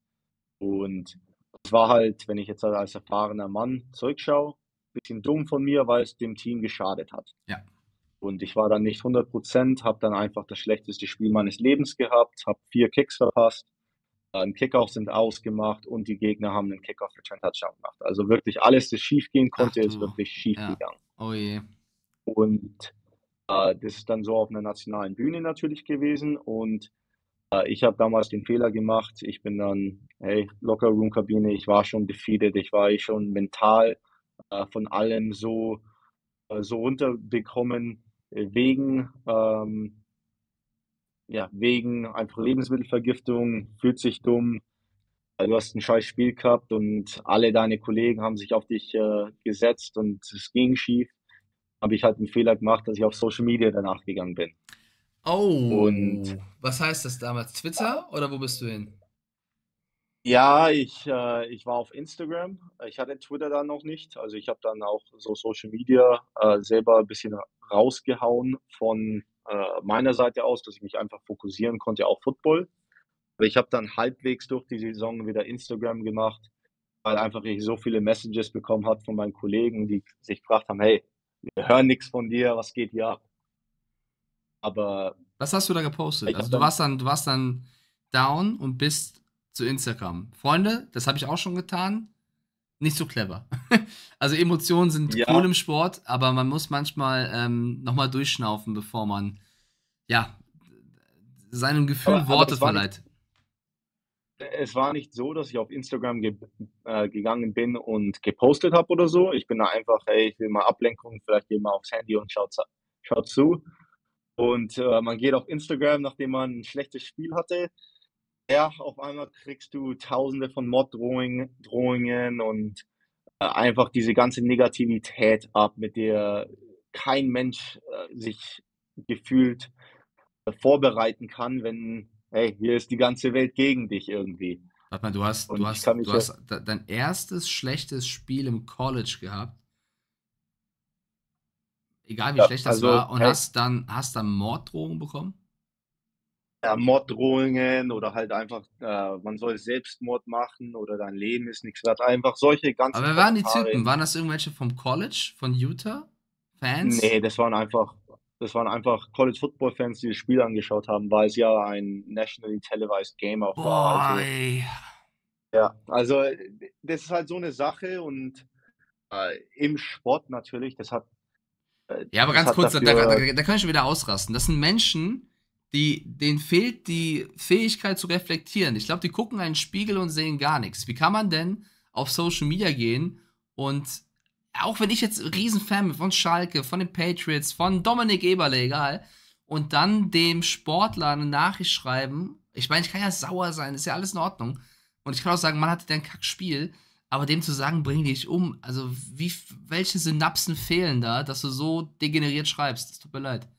Und es war halt, wenn ich jetzt halt als erfahrener Mann zurückschaue, bisschen dumm von mir, weil es dem Team geschadet hat. Ja. Und ich war dann nicht hundert, habe dann einfach das schlechteste Spiel meines Lebens gehabt, habe vier Kicks verpasst, äh, 'n Kickoff sind ausgemacht und die Gegner haben 'nen Kickoff Return Touchdown gemacht. Also wirklich alles, das schiefgehen Ach konnte, ist du, wirklich ja. schiefgegangen. Oh je. Und, äh, das ist dann so auf 'ner nationalen Bühne natürlich gewesen und, äh, ich habe damals den Fehler gemacht. Ich bin dann, hey, Lockerroom-Kabine, ich war schon defeated, ich war eh schon mental, äh, von allem so äh, so runterbekommen, äh, wegen, ähm ja, wegen einfach Lebensmittelvergiftung, fühlt sich dumm, äh, du hast 'n scheiß Spiel gehabt und alle deine Kollegen haben sich auf dich, äh, gesetzt und es ging schief. Habe ich halt 'n Fehler gemacht, dass ich auf Social Media danach gegangen bin. Und Oh, was heißt das damals? Twitter oder wo bist du hin? ja, ich äh, ich war auf Instagram. Ich hatte Twitter dann noch nicht. Also, ich habe dann auch so Social Media, äh, selber 'n bisschen rausgehauen von, äh, meiner Seite aus, dass ich mich einfach fokussieren konnte auf Football. Aber ich habe dann halbwegs durch die Saison wieder Instagram gemacht, weil einfach ich so viele Messages bekommen habe von meinen Kollegen, die sich gefragt haben: „Hey, wir hören nix von dir, was geht hier ab?“ Aber Was hast du da gepostet? ich Also, habe du dann warst dann du warst dann down und bist zu Instagram. Freunde, das habe ich auch schon getan, nicht so clever. Also, Emotionen sind cool ja, im Sport, aber man muss manchmal, ähm, noch mal durchschnaufen, bevor man, ja, seinem Gefühl Aber aber Worte das war nicht verleiht. es war nicht so, dass ich auf Instagram ge äh, gegangen bin und gepostet habe oder so. Ich bin da einfach: „Hey, ich will mal Ablenkung, vielleicht gehe mal aufs Handy und schaut za schaut zu.“ Und, äh, man geht auf Instagram, nachdem man 'n schlechtes Spiel hatte. Ja, auf einmal kriegst du Tausende von Morddrohungen Drohungen und, äh, einfach diese ganze Negativität ab, mit der kein Mensch, äh, sich gefühlt, äh, vorbereiten kann, wenn hey, hier ist die ganze Welt gegen dich irgendwie. Warte mal, du hast du Und ich hast kann mich du ja hast d dein erstes schlechtes Spiel im College gehabt, egal wie ja, schlecht das also, war, und hey, hast dann hast dann Morddrohungen bekommen? ja, Morddrohungen oder halt einfach, äh, man soll Selbstmord machen oder dein Leben ist nichts wert. Einfach solche Aber ganzen wer waren die Kommentare. Typen? Waren das irgendwelche vom College, von Utah? Fans? Ne, das waren einfach das waren einfach College-Football-Fans, die das Spiel angeschaut haben, weil es ja ein nationally televised Game auch war. Boah, Also, ey. ja, also, äh, das ist halt so 'ne Sache und, äh, im Sport natürlich, das hat äh, Ja, aber das ganz hat kurz, da da dafür da da kann ich schon wieder ausrasten. Das sind Menschen, die denen fehlt die Fähigkeit zu reflektieren. Ich glaube, die gucken in einen Spiegel und sehen gar nix. Wie kann man denn auf Social Media gehen und auch wenn ich jetzt Riesenfan bin von Schalke, von den Patriots, von Dominik Eberle, egal, und dann dem Sportler eine Nachricht schreiben. Ich meine, ich kann ja sauer sein, ist ja alles in Ordnung. Und ich kann auch sagen, man hatte ein Kackspiel, aber dem zu sagen, bring dich um, also wie, welche Synapsen fehlen da, dass du so degeneriert schreibst? Das tut mir leid.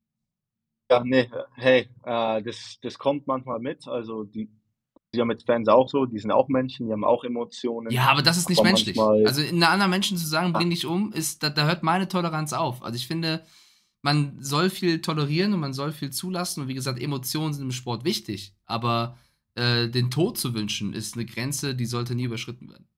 ja, ne, hey, äh, das das kommt manchmal mit. Also, die ja mit Fans auch so, die sind auch Menschen, die haben auch Emotionen, Ja, aber das ist nicht aber menschlich. manchmal Also, in 'ner anderen Menschen zu sagen: ja, „Bring dich um“, ist da da hört meine Toleranz auf. Also, ich finde, man soll viel tolerieren und man soll viel zulassen und wie gesagt, Emotionen sind im Sport wichtig, aber, äh, den Tod zu wünschen, ist 'ne Grenze, die sollte nie überschritten werden.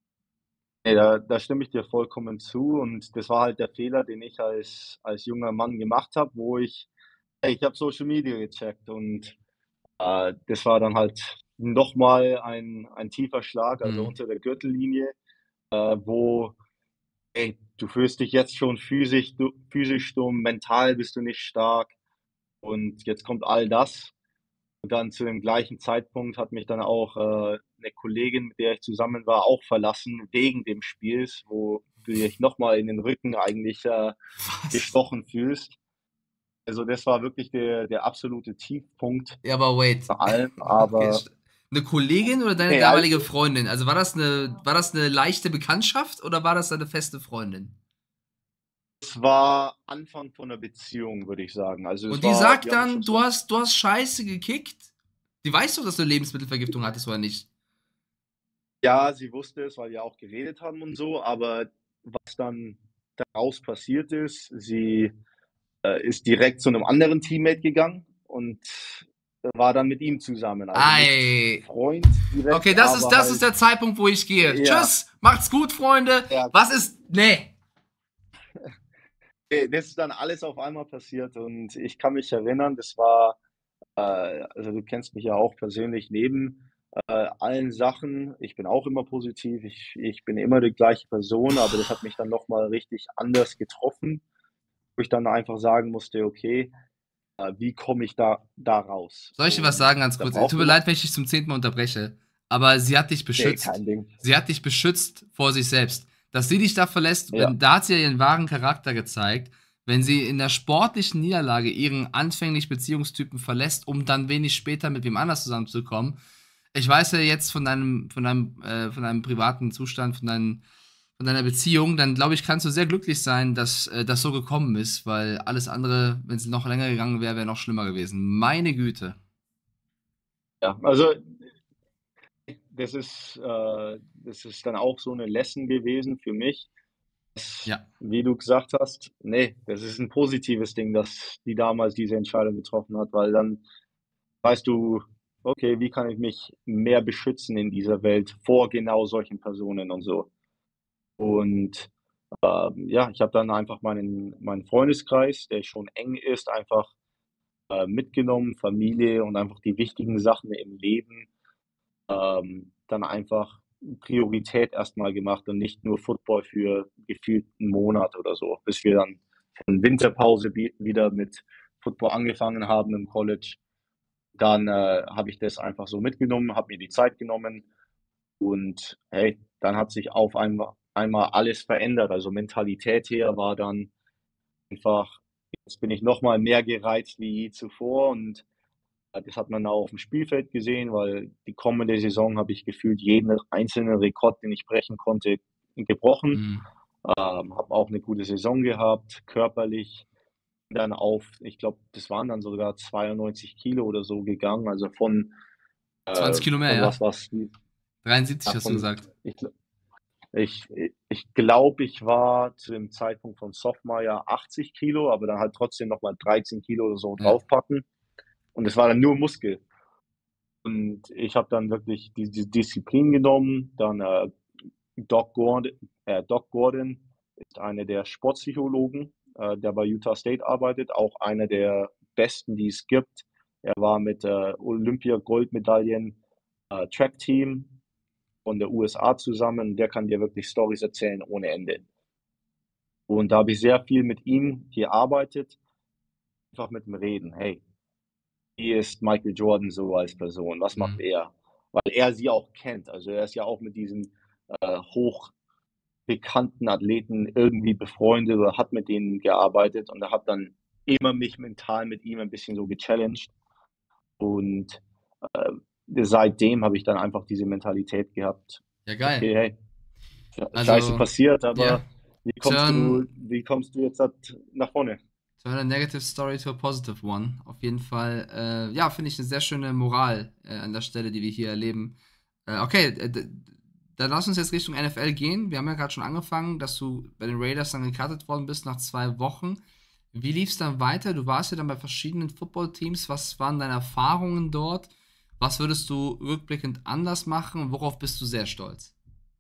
ne, da da stimme ich dir vollkommen zu und das war halt der Fehler, den ich als als junger Mann gemacht habe, wo ich ich habe Social Media gecheckt und, äh, das war dann halt noch mal ein ein tiefer Schlag, also Mhm. unter der Gürtellinie, äh, wo ey, du fühlst dich jetzt schon physisch du physisch dumm, mental bist du nicht stark und jetzt kommt all das. Und dann zu dem gleichen Zeitpunkt hat mich dann auch, äh, 'ne Kollegin, mit der ich zusammen war, auch verlassen wegen dem Spiels, wo du dich noch mal in den Rücken eigentlich, äh, Was? gestochen fühlst. Also, das war wirklich der der absolute Tiefpunkt Ja, aber wait. bei allem, Okay, aber st 'ne Kollegin oder deine ne, al damalige Freundin? Also, war das 'ne war das 'ne leichte Bekanntschaft oder war das deine feste Freundin? es war Anfang von 'ner Beziehung, würde ich sagen. Also, es Und die war wir sagt haben uns schon dann, du so hast du hast Scheiße gekickt? Die weiß doch, dass du Lebensmittelvergiftung hattest oder nicht? ja, sie wusste es, weil wir auch geredet haben und so, aber was dann daraus passiert ist, sie Äh, ist direkt zu 'nem anderen Teammate gegangen und war dann mit ihm zusammen. Also, nicht Ei. Freund Okay, direkt, das ist aber das ist halt der Zeitpunkt, wo ich gehe. ja, Tschüss, macht's gut, Freunde. ja, Was ist ne. äh, das ist dann alles auf einmal passiert und ich kann mich erinnern, das war äh, also, du kennst mich ja auch persönlich neben, äh, allen Sachen. Ich bin auch immer positiv. Ich ich bin immer die gleiche Person, aber das hat mich dann noch mal richtig anders getroffen, wo ich dann einfach sagen musste: „Okay, äh, wie komme ich da da raus?“ Soll ich dir was Und sagen, ganz da kurz? Tut brauchte mir man leid, wenn ich dich zum zehnten Mal unterbreche, aber sie hat dich ne, beschützt. kein Ding. Sie hat dich beschützt vor sich selbst. Dass sie dich da verlässt, Ja. wenn da hat sie ja ihren wahren Charakter gezeigt, wenn sie in der sportlichen Niederlage ihren anfänglich Beziehungstypen verlässt, um dann wenig später mit wem anders zusammenzukommen. Ich weiß ja jetzt von deinem von deinem, äh von deinem privaten Zustand, von deinen von deiner Beziehung, dann glaube ich, kannst du sehr glücklich sein, dass, äh, das so gekommen ist, weil alles andere, wenn es noch länger gegangen wäre, wäre noch schlimmer gewesen. Meine Güte. Ja, also, das ist äh, das ist dann auch so 'ne Lesson gewesen für mich, dass, Ja. wie du gesagt hast, ne, das ist 'n positives Ding, dass die damals diese Entscheidung getroffen hat, weil dann weißt du: „Okay, wie kann ich mich mehr beschützen in dieser Welt vor genau solchen Personen“ und so. Und, ähm, ja, ich habe dann einfach meinen meinen Freundeskreis, der schon eng ist, einfach, äh, mitgenommen, Familie und einfach die wichtigen Sachen im Leben ähm, dann einfach Priorität erstmal gemacht und nicht nur Football für gefühlt 'n Monat oder so, bis wir dann von Winterpause wi wieder mit Football angefangen haben im College. Dann äh, habe ich das einfach so mitgenommen, habe mir die Zeit genommen und hey, dann hat sich auf einmal einmal alles verändert. Also, Mentalität her war dann einfach jetzt bin ich noch mal mehr gereizt wie je zuvor und, äh, das hat man auch aufm Spielfeld gesehen, weil die kommende Saison habe ich gefühlt jeden einzelnen Rekord, den ich brechen konnte, gebrochen. Mhm. Ähm, habe auch 'ne gute Saison gehabt, körperlich dann auf ich glaube, das waren dann sogar zweiundneunzig Kilo oder so gegangen, also von, äh zwanzig Kilo mehr, von was ja? war's? dreiundsiebzig Ja, hast du von gesagt. ich gl ich ich glaube, ich war zu dem Zeitpunkt von Sophomore-Jahr achtzig Kilo, aber dann halt trotzdem noch mal dreizehn Kilo oder so Ja. draufpacken und es war dann nur Muskel. Und ich habe dann wirklich diese Disziplin genommen, dann, äh, Doc Gord äh, Doc Gordon ist einer der Sportpsychologen, äh, der bei Utah State arbeitet, auch einer der besten, die es gibt. Er war mit, äh, Olympia-Goldmedaillen, äh, Track-Team von der U S A zusammen. Der kann dir wirklich Storys erzählen ohne Ende. Und da habe ich sehr viel mit ihm gearbeitet, einfach mit dem Reden. Hey, wie ist Michael Jordan so als Person? Was macht Mhm. er? Weil er sie auch kennt. Also, er ist ja auch mit diesen, äh, hochbekannten Athleten irgendwie befreundet oder hat mit denen gearbeitet und er hat dann immer mich mental mit ihm ein bisschen so gechallenged. Und, äh, seitdem habe ich dann einfach diese Mentalität gehabt: Ja, geil. „Okay, hey, Sch Scheiße Also, passiert, ja, aber wie kommst du turn wie kommst du jetzt halt nach vorne?“ turn a negative story to a positive one. Auf jeden Fall, äh, ja, finde ich eine sehr schöne Moral, äh, an der Stelle, die wir hier erleben. Äh, okay, äh, d dann lass uns jetzt Richtung N F L gehen. Wir haben ja gerade schon angefangen, dass du bei den Raiders dann gecuttet worden bist nach zwei Wochen. Wie lief es dann weiter? Du warst ja dann bei verschiedenen Footballteams. Was waren deine Erfahrungen dort? Was würdest du rückblickend anders machen und worauf bist du sehr stolz?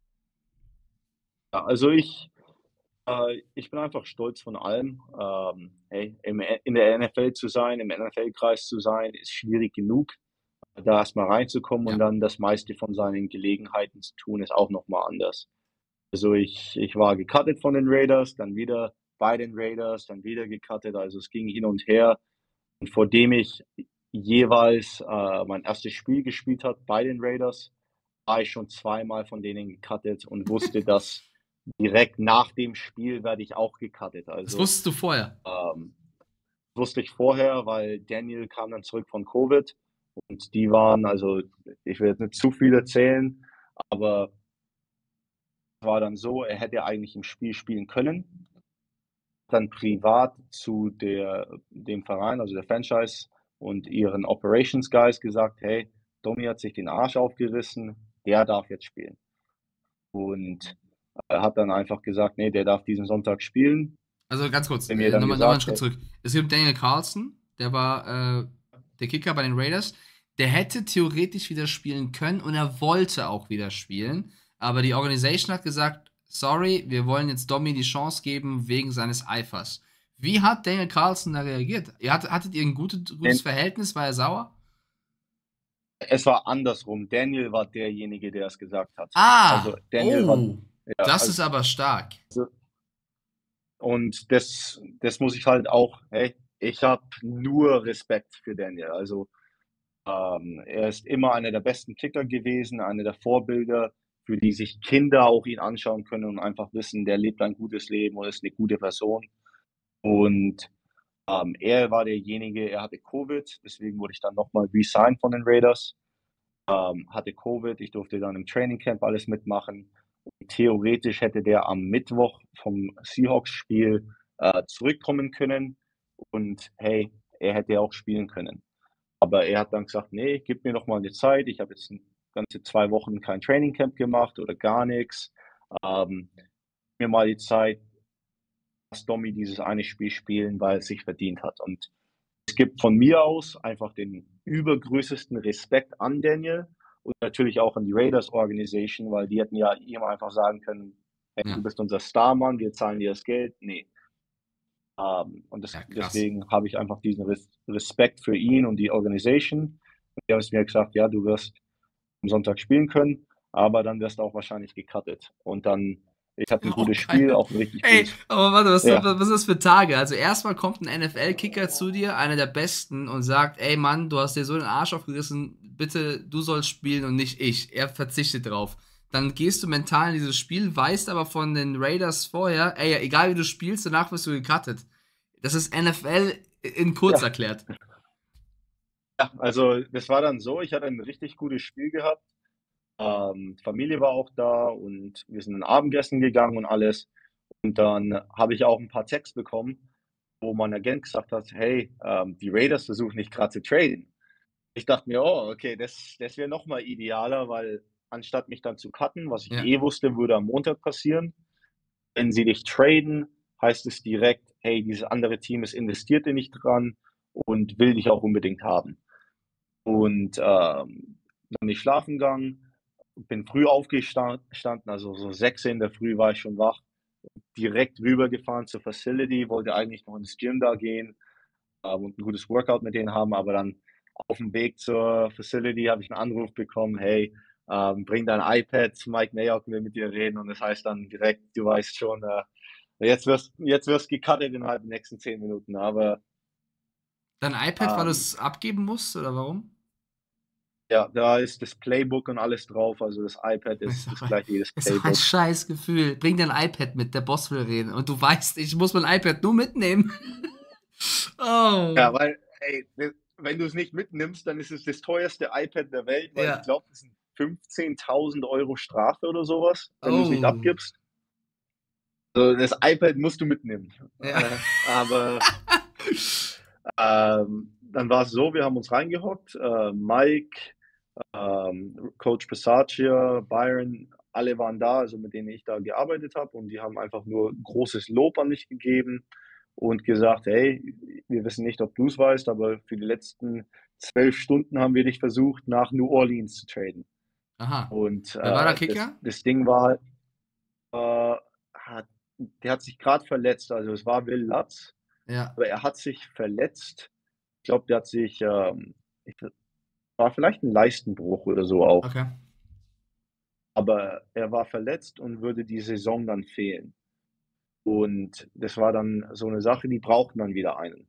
Ja, also ich Äh, ich bin einfach stolz von allem. Ähm, hey, im Ä in der N F L zu sein, im N F L-Kreis zu sein, ist schwierig genug. Da erst mal reinzukommen und Ja. dann das meiste von seinen Gelegenheiten zu tun, ist auch noch mal anders. Also, ich ich war gecuttet von den Raiders, dann wieder bei den Raiders, dann wieder gecuttet. Also, es ging hin und her. Und vordem ich jeweils, äh, mein erstes Spiel gespielt habe bei den Raiders, war ich schon zweimal von denen gecuttet und wusste, dass direkt nach dem Spiel werde ich auch gecuttet. Das Also, wusstest du vorher. ähm, wusste ich vorher, weil Daniel kam dann zurück von Covid und die waren also, ich will jetzt nicht zu viel erzählen, aber war dann so, er hätte eigentlich im Spiel spielen können, dann privat zu der dem Verein, also der Franchise und ihren Operations Guys gesagt: „Hey, Domi hat sich den Arsch aufgerissen, der darf jetzt spielen.“ Und er hat dann einfach gesagt: „Ne, der darf diesen Sonntag spielen.“ Also ganz kurz, Er mir äh, dann nochmal noch mal einen gesagt: Schritt „Hey“, zurück. Es gibt Daniel Carlson, der war äh, der Kicker bei den Raiders. Der hätte theoretisch wieder spielen können und er wollte auch wieder spielen. Aber die Organisation hat gesagt, sorry, wir wollen jetzt Domi die Chance geben wegen seines Eifers. Wie hat Daniel Carlson da reagiert? Ihr hattet, hattet ihr ein gutes, gutes den Verhältnis? War er sauer? es war andersrum. Daniel war derjenige, der es gesagt hat. Also, Ah, Daniel war oh, ja, das ist also aber stark. und das das muss ich halt auch hey, ich habe nur Respekt für Daniel. Also, ähm, er ist immer einer der besten Kicker gewesen, einer der Vorbilder, für die sich Kinder auch ihn anschauen können und einfach wissen, der lebt ein gutes Leben und ist 'ne gute Person. Und, ähm, er war derjenige er hatte Covid, deswegen wurde ich dann noch mal resigned von den Raiders. Ähm, hatte Covid, ich durfte dann im Trainingcamp alles mitmachen. Theoretisch hätte der am Mittwoch vom Seahawks-Spiel, äh, zurückkommen können und hey, er hätte auch spielen können. Aber er hat dann gesagt: „Ne, gib mir noch mal 'ne Zeit. Ich habe jetzt 'n ganze zwei Wochen kein Trainingcamp gemacht oder gar nix. Ähm, gib mir mal die Zeit, lass Domi dieses eine Spiel spielen, weil es sich verdient hat.“ Und es gibt von mir aus einfach den übergrößten Respekt an Daniel und natürlich auch an die Raiders Organisation, weil die hätten ja ihm einfach sagen können: „Hey, du Ja, bist unser Starmann, wir zahlen dir das Geld.“ Ne, ähm, und des ja, krass. deswegen habe ich einfach diesen Res Respekt für ihn und die Organisation. Und die haben es mir gesagt: „Ja, du wirst am Sonntag spielen können, aber dann wirst du auch wahrscheinlich gecuttet.“ Und dann Ich hatte ein Auch gutes geil. Spiel, auch ein richtig Ey, gutes. aber warte, was, Ja, was ist das für Tage? Also erstmal kommt ein N F L-Kicker zu dir, einer der besten, und sagt, ey Mann, du hast dir so den Arsch aufgerissen, bitte, du sollst spielen und nicht ich. Er verzichtet drauf. Dann gehst du mental in dieses Spiel, weißt aber von den Raiders vorher, ey, egal wie du spielst, danach wirst du gecuttet. Das ist N F L in kurz ja, erklärt. ja. Also das war dann so, ich hatte ein richtig gutes Spiel gehabt. Ähm, Familie war auch da und wir sind dann Abendessen gegangen und alles. Und dann habe ich auch ein paar Texte bekommen, wo mein Agent gesagt hat: „Hey, ähm, die Raiders versuchen dich gerade zu traden.“ Ich dachte mir: „Oh, okay, das das wäre noch mal idealer, weil anstatt mich dann zu cutten, was ich Ja. eh wusste, würde am Montag passieren, wenn sie dich traden, heißt es direkt: ‚Hey, dieses andere Team ist investiert in dich dran und will dich auch unbedingt haben.‘“ Und, ähm, dann bin ich schlafen gegangen, bin früh aufgestanden, also so sechs in der Früh war ich schon wach, direkt rübergefahren zur Facility, wollte eigentlich noch ins Gym da gehen, ähm, und 'n gutes Workout mit denen haben, aber dann auf'm Weg zur Facility habe ich 'n Anruf bekommen: „Hey, ähm, bring dein iPad, Mike Mayock will mit dir reden.“ Und das heißt dann direkt, du weißt schon, äh, jetzt wirst jetzt wirst gecuttet innerhalb der nächsten zehn Minuten, aber, Dein iPad, weil du ähm, es abgeben musst, oder warum? ja, da ist das Playbook und alles drauf, also das iPad Ist ist doch das ein, gleiche wie das ist doch ein Playbook. scheiß Gefühl. Bring dein iPad mit, der Boss will reden. Und du weißt, ich muss mein iPad nur mitnehmen. Ja, Oh. weil, ey, we wenn du's nicht mitnimmst, dann ist es das teuerste iPad der Welt, weil ich Ja. glaube, das sind fünfzehntausend Euro Strafe oder so was, wenn du's nicht Oh. abgibst. Also, das iPad musst du mitnehmen. Ja. Äh, aber, ähm, dann war's so, wir haben uns reingehockt, äh, Mike, ähm, Coach Bisaccia, Byron, alle waren da, also mit denen ich da gearbeitet habe und die haben einfach nur großes Lob an mich gegeben und gesagt: „Hey, wir wissen nicht, ob du's weißt, aber für die letzten zwölf Stunden haben wir dich versucht, nach New Orleans zu traden.“ Aha. Und, Wer war der äh, das Kicker? das Ding war, äh, hat der hat sich grad verletzt, also es war Will Lutz, Ja. aber er hat sich verletzt. Ich glaube, der hat sich, ähm ich war vielleicht 'n Leistenbruch oder so auch. Okay. Aber er war verletzt und würde die Saison dann fehlen. Und das war dann so 'ne Sache, die brauchten dann wieder einen.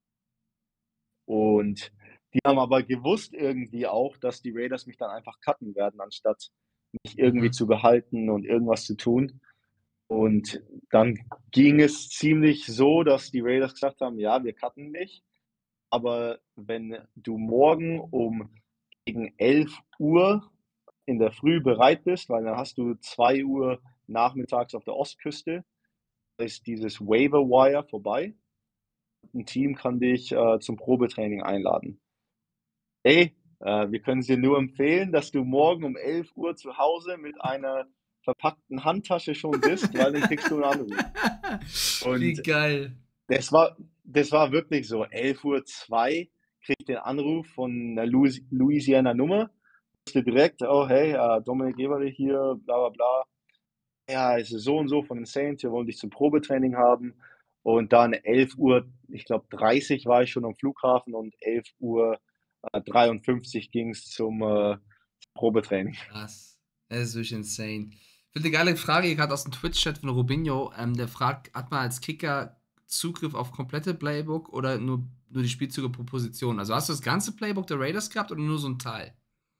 Und die haben aber gewusst irgendwie auch, dass die Raiders mich dann einfach cutten werden, anstatt mich irgendwie Mhm. zu behalten und irgendwas zu tun. Und dann ging es ziemlich so, dass die Raiders gesagt haben: „Ja, wir cutten dich, aber wenn du morgen um gegen elf Uhr in der Früh bereit bist, weil dann hast du zwei Uhr nachmittags auf der Ostküste, ist dieses Waiver Wire vorbei. 'N Team kann dich, äh, zum Probetraining einladen. Hey, äh, wir können dir nur empfehlen, dass du morgen um elf Uhr zu Hause mit einer verpackten Handtasche schon bist, weil dann kriegst du 'n Anruf.“ Wie Und geil. das war das war wirklich so. elf Uhr zwei kriege ich den Anruf von 'ner Louis Louisiana Nummer. Wusste direkt: „Oh, hey, äh, Dominik Eberle hier, bla bla bla. Ja, es ist so und so von den Saints, wir wollen dich zum Probetraining haben.“ Und dann elf Uhr, ich glaube, dreißig war ich schon am Flughafen und elf Uhr äh, dreiundfünfzig ging's zum, äh, Probetraining. Krass. Das ist wirklich insane. Ich finde eine geile Frage hier gerade aus dem Twitch-Chat von Rubinho. Ähm, der fragt, hat man als Kicker Zugriff auf komplette Playbook oder nur, nur die Spielzüge pro Position? Also hast du das ganze Playbook der Raiders gehabt oder nur so ein Teil?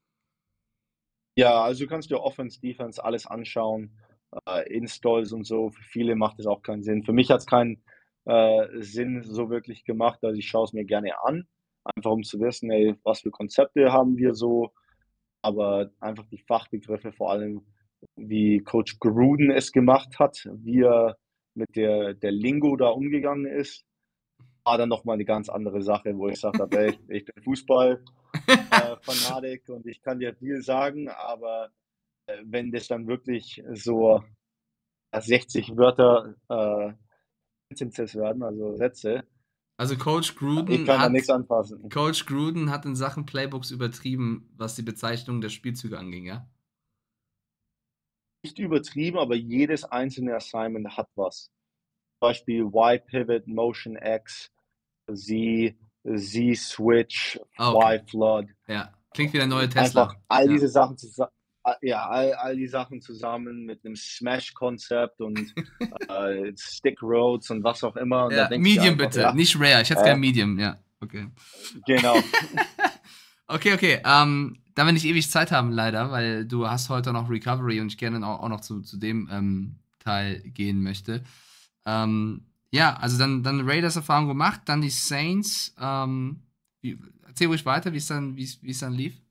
Ja, also du kannst dir Offense, Defense alles anschauen, äh, Installs und so. Für viele macht es auch keinen Sinn. Für mich hat's keinen, äh, Sinn so wirklich gemacht. Also, ich schaue es mir gerne an, einfach um zu wissen: „Ey, was für Konzepte haben wir so?“ Aber einfach die Fachbegriffe, vor allem wie Coach Gruden es gemacht hat, wie er mit der der Lingo da umgegangen ist, war dann noch mal 'ne ganz andere Sache, wo ich gesagt habe: „Ey, ich bin Fußball äh, Fanatik und ich kann dir viel sagen, aber, äh, wenn das dann wirklich so, äh, sechzig Wörter, äh, Sentences werden, also Sätze, Also Coach ich Gruden kann da hat nix anfassen. Coach Gruden hat in Sachen Playbooks übertrieben, was die Bezeichnung der Spielzüge anging, ja? Nicht übertrieben, aber jedes einzelne Assignment hat was. Zum Beispiel Y-Pivot, Motion X, Z, Z-Switch, Ah, okay. Y-Flood. Ja. Klingt wie der neue Einfach Tesla. all Ja. diese Sachen zusammen. a ja, all all die Sachen zusammen mit 'nem Smash-Konzept und, äh, Stick Roads und was auch immer. Und da Ja, denkst du dir Medium einfach: bitte, „Ja, nicht Rare. Ich hätte äh“ gern Medium, ja. Okay. Genau. Okay, okay. Ähm, da wir nicht ewig Zeit haben leider, weil du hast heute noch Recovery und ich gerne auch auch noch zu zu dem, ähm, Teil gehen möchte. Ähm, ja, also dann dann Raiders-Erfahrung gemacht, dann die Saints. Ähm, wie erzähl ruhig weiter, wie's dann wie's wie's dann lief.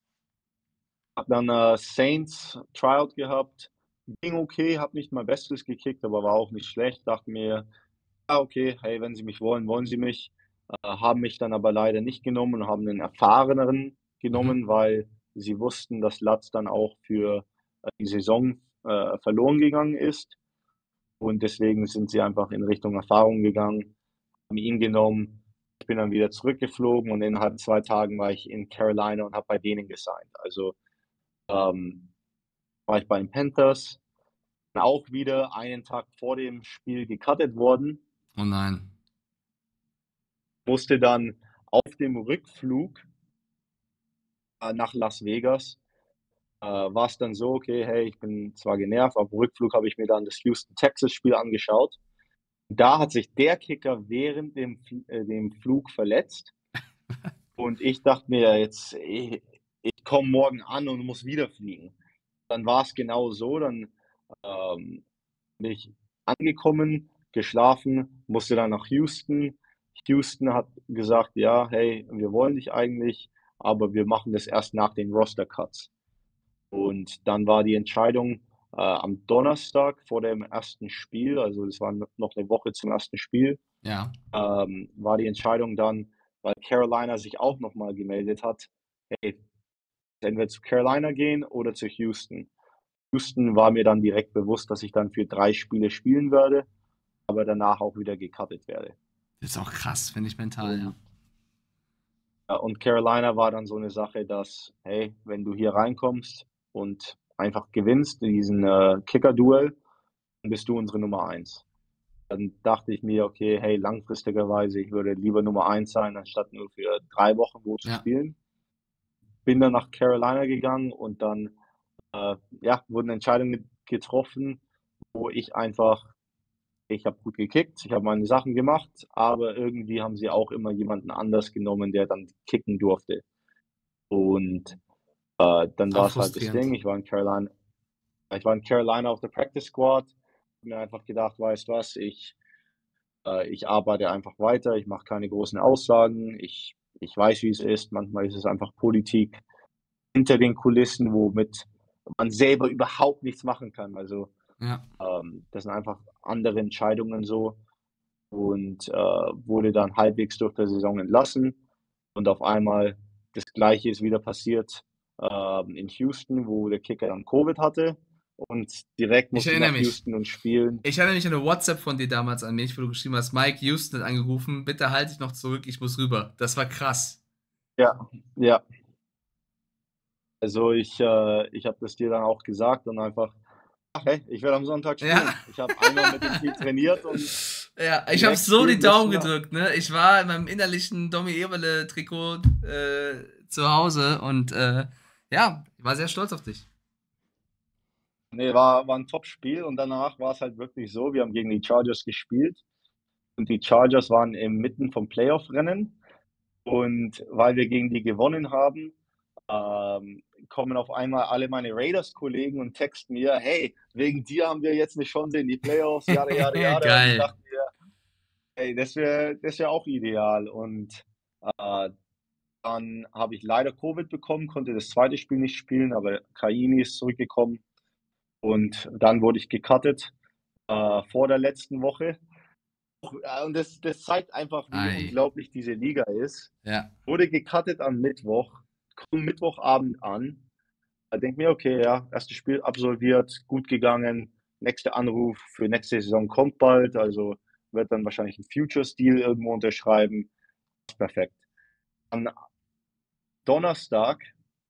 Habe dann, äh, Saints Tryout gehabt, ging okay, habe nicht mein Bestes gekickt, aber war auch nicht schlecht. Dachte mir: „Ah, okay, hey, wenn sie mich wollen, wollen sie mich.“ Äh, haben mich dann aber leider nicht genommen und haben 'nen Erfahreneren Mhm. genommen, weil sie wussten, dass Latz dann auch für, äh, die Saison, äh, verloren gegangen ist. Und deswegen sind sie einfach in Richtung Erfahrung gegangen, haben ihn genommen. Ich bin dann wieder zurückgeflogen und innerhalb zwei Tagen war ich in Carolina und habe bei denen gesigned. Also, ähm, war ich bei den Panthers, auch wieder einen Tag vor dem Spiel gecuttet worden, Oh nein. musste dann auf dem Rückflug, äh, nach Las Vegas, äh, war's dann so: Okay, hey, ich bin zwar genervt, auf dem Rückflug habe ich mir dann das Houston-Texas-Spiel angeschaut. Da hat sich der Kicker während dem Fl äh, dem Flug verletzt und ich dachte mir: „Jetzt, i ich komme morgen an und muss wieder fliegen.“ Dann war's genau so, dann, ähm, bin ich angekommen, geschlafen, musste dann nach Houston. Houston hat gesagt: „Ja, hey, wir wollen dich eigentlich, aber wir machen das erst nach den Roster Cuts.“ Und dann war die Entscheidung, äh, am Donnerstag vor dem ersten Spiel, also es war n noch 'ne Woche zum ersten Spiel, Ja. ähm, war die Entscheidung dann, weil Carolina sich auch noch mal gemeldet hat: „Hey, entweder zu Carolina gehen oder zu Houston.“ Houston war mir dann direkt bewusst, dass ich dann für drei Spiele spielen werde, aber danach auch wieder gecuttet werde. Das ist auch krass, finde ich mental, ja. Und ja, und Carolina war dann so 'ne Sache, dass: „Hey, wenn du hier reinkommst und einfach gewinnst diesen, äh, Kicker-Duell, dann bist du unsere Nummer eins.“ Dann dachte ich mir: „Okay, hey, langfristigerweise, ich würde lieber Nummer eins sein, anstatt nur für drei Wochen wo zu Ja. spielen.“ Bin dann nach Carolina gegangen und dann, äh, ja, wurden Entscheidungen getroffen, wo ich einfach ich habe gut gekickt, ich habe meine Sachen gemacht, aber irgendwie haben sie auch immer jemanden anders genommen, der dann kicken durfte. Und, äh, dann Ist auch war's halt das frustrierend. Ding, ich war in Carolina ich war in Carolina auf der Practice Squad, habe mir einfach gedacht: „Weißt du was, ich äh, ich arbeite einfach weiter, ich mache keine großen Aussagen. Ich ich weiß, wie es ist. Manchmal ist es einfach Politik hinter den Kulissen, womit man selber überhaupt nichts machen kann.“ Also, Ja. ähm, das sind einfach andere Entscheidungen so und, äh, wurde dann halbwegs durch der Saison entlassen und auf einmal das Gleiche ist wieder passiert, ähm, in Houston, wo der Kicker dann Covid hatte und direkt Ich musste ich erinnere nach mich. Houston und spielen. Ich erinnere mich an 'ne WhatsApp von dir damals an mich, wo du geschrieben hast: „Mike, Houston hat angerufen, bitte halt dich noch zurück, ich muss rüber.“ Das war krass. Ja, ja. Also, ich äh, ich habe das dir dann auch gesagt und einfach: „Ach hey, ich werde am Sonntag Ja. spielen.“ Ich habe einmal mit dem Team trainiert und Ja, ich habe direkt so die spielen Daumen müssen, ja. gedrückt, ne? Ich war in meinem innerlichen Domi Eberle-Trikot, äh, zu Hause und, äh, ja, war sehr stolz auf dich. Ne, war war 'n Top-Spiel und danach war's halt wirklich so, wir haben gegen die Chargers gespielt und die Chargers waren inmitten vom Playoff-Rennen und weil wir gegen die gewonnen haben, ähm, kommen auf einmal alle meine Raiders-Kollegen und texten mir: „Hey, wegen dir haben wir jetzt 'ne Chance in die Playoffs, yada, yada, yada.“ Und ich Geil. dachte mir: „Ey, das wäre das wäre auch ideal.“ Und, äh, dann habe ich leider Covid bekommen, konnte das zweite Spiel nicht spielen, aber Kaimi ist zurückgekommen und dann wurde ich gecuttet, äh, vor der letzten Woche. Äh, und das das zeigt einfach, wie Ei. unglaublich diese Liga ist. Ja. Wurde gecuttet am Mittwoch, komme Mittwochabend an, äh, denke mir: „Okay, ja, erstes Spiel absolviert, gut gegangen. Nächster Anruf für nächste Saison kommt bald, also werde dann wahrscheinlich 'n Futures Deal irgendwo unterschreiben.“ Perfekt. Am Donnerstag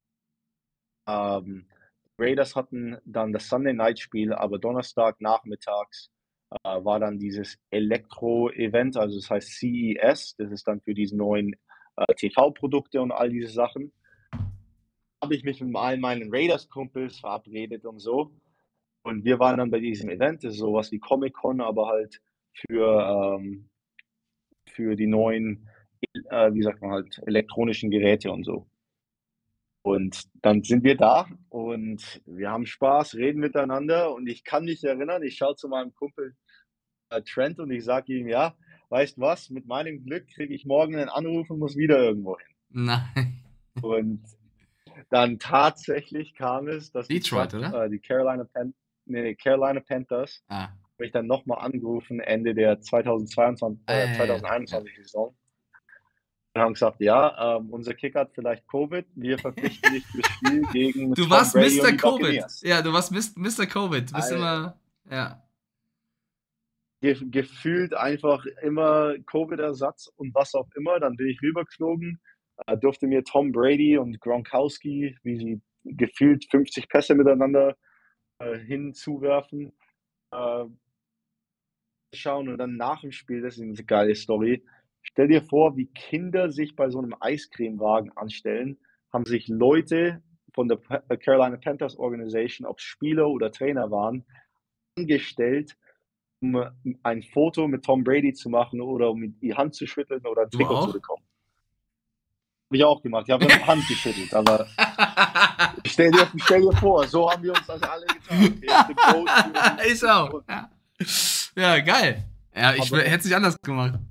ähm, Raiders hatten dann das Sunday Night Spiel, aber Donnerstag nachmittags, äh, war dann dieses Elektro-Event, also das heißt C E S, das ist dann für diese neuen, äh, T V-Produkte und all diese Sachen. habe ich mich mit all meinen Raiders-Kumpels verabredet und so. Und wir waren dann bei diesem Event, das ist so was wie Comic-Con, aber halt für, ähm für die neuen, äh, wie sagt man halt, elektronischen Geräte und so. Und dann sind wir da und wir haben Spaß, reden miteinander und ich kann mich erinnern, ich schaue zu meinem Kumpel, äh, Trent und ich sage ihm: „Ja, weißt du was, mit meinem Glück kriege ich morgen einen Anruf und muss wieder irgendwo hin.“ Nein. Und dann tatsächlich kam es, dass die Detroit, Chuck oder? äh, die Carolina Pan ne, ne, Carolina Panthers Ah. mich dann noch mal angerufen Ende der zweitausendzweiundzwanzig Ah, äh, ja, ja, ja. Ja. zweitausendeinundzwanzig Saison und haben gesagt: „Ja, ähm, unser Kicker hat vielleicht Covid. Wir verpflichten dich fürs Spiel gegen Du Tom warst Brady und Mister die Covid. Buccaneers.“ Ja, du warst Mis Mister Covid. Du bist Al immer ja. Gef gefühlt einfach immer Covid-Ersatz und was auch immer. Dann bin ich rübergeflogen, äh, durfte mir Tom Brady und Gronkowski, wie sie gefühlt fünfzig Pässe miteinander, äh, hinzuwerfen, äh, schauen und dann nach dem Spiel, das ist 'ne geile Story. Stell dir vor, wie Kinder sich bei so 'nem Eiscremewagen anstellen, haben sich Leute von der Pa äh, Carolina Panthers Organization, ob's Spieler oder Trainer waren, angestellt, um, äh, ein Foto mit Tom Brady zu machen oder um ihm die Hand zu schütteln oder 'n Du Trikot zu auch? bekommen. Habe ich auch gemacht. Ich habe dann Hand geschüttelt, aber stell dir stell dir vor, so haben wir uns das alle getan, okay? The GOAT für die Ich für die auch, Kunden. ja. Ja, geil. Ja, ich wä Aber hätte es nicht anders gemacht.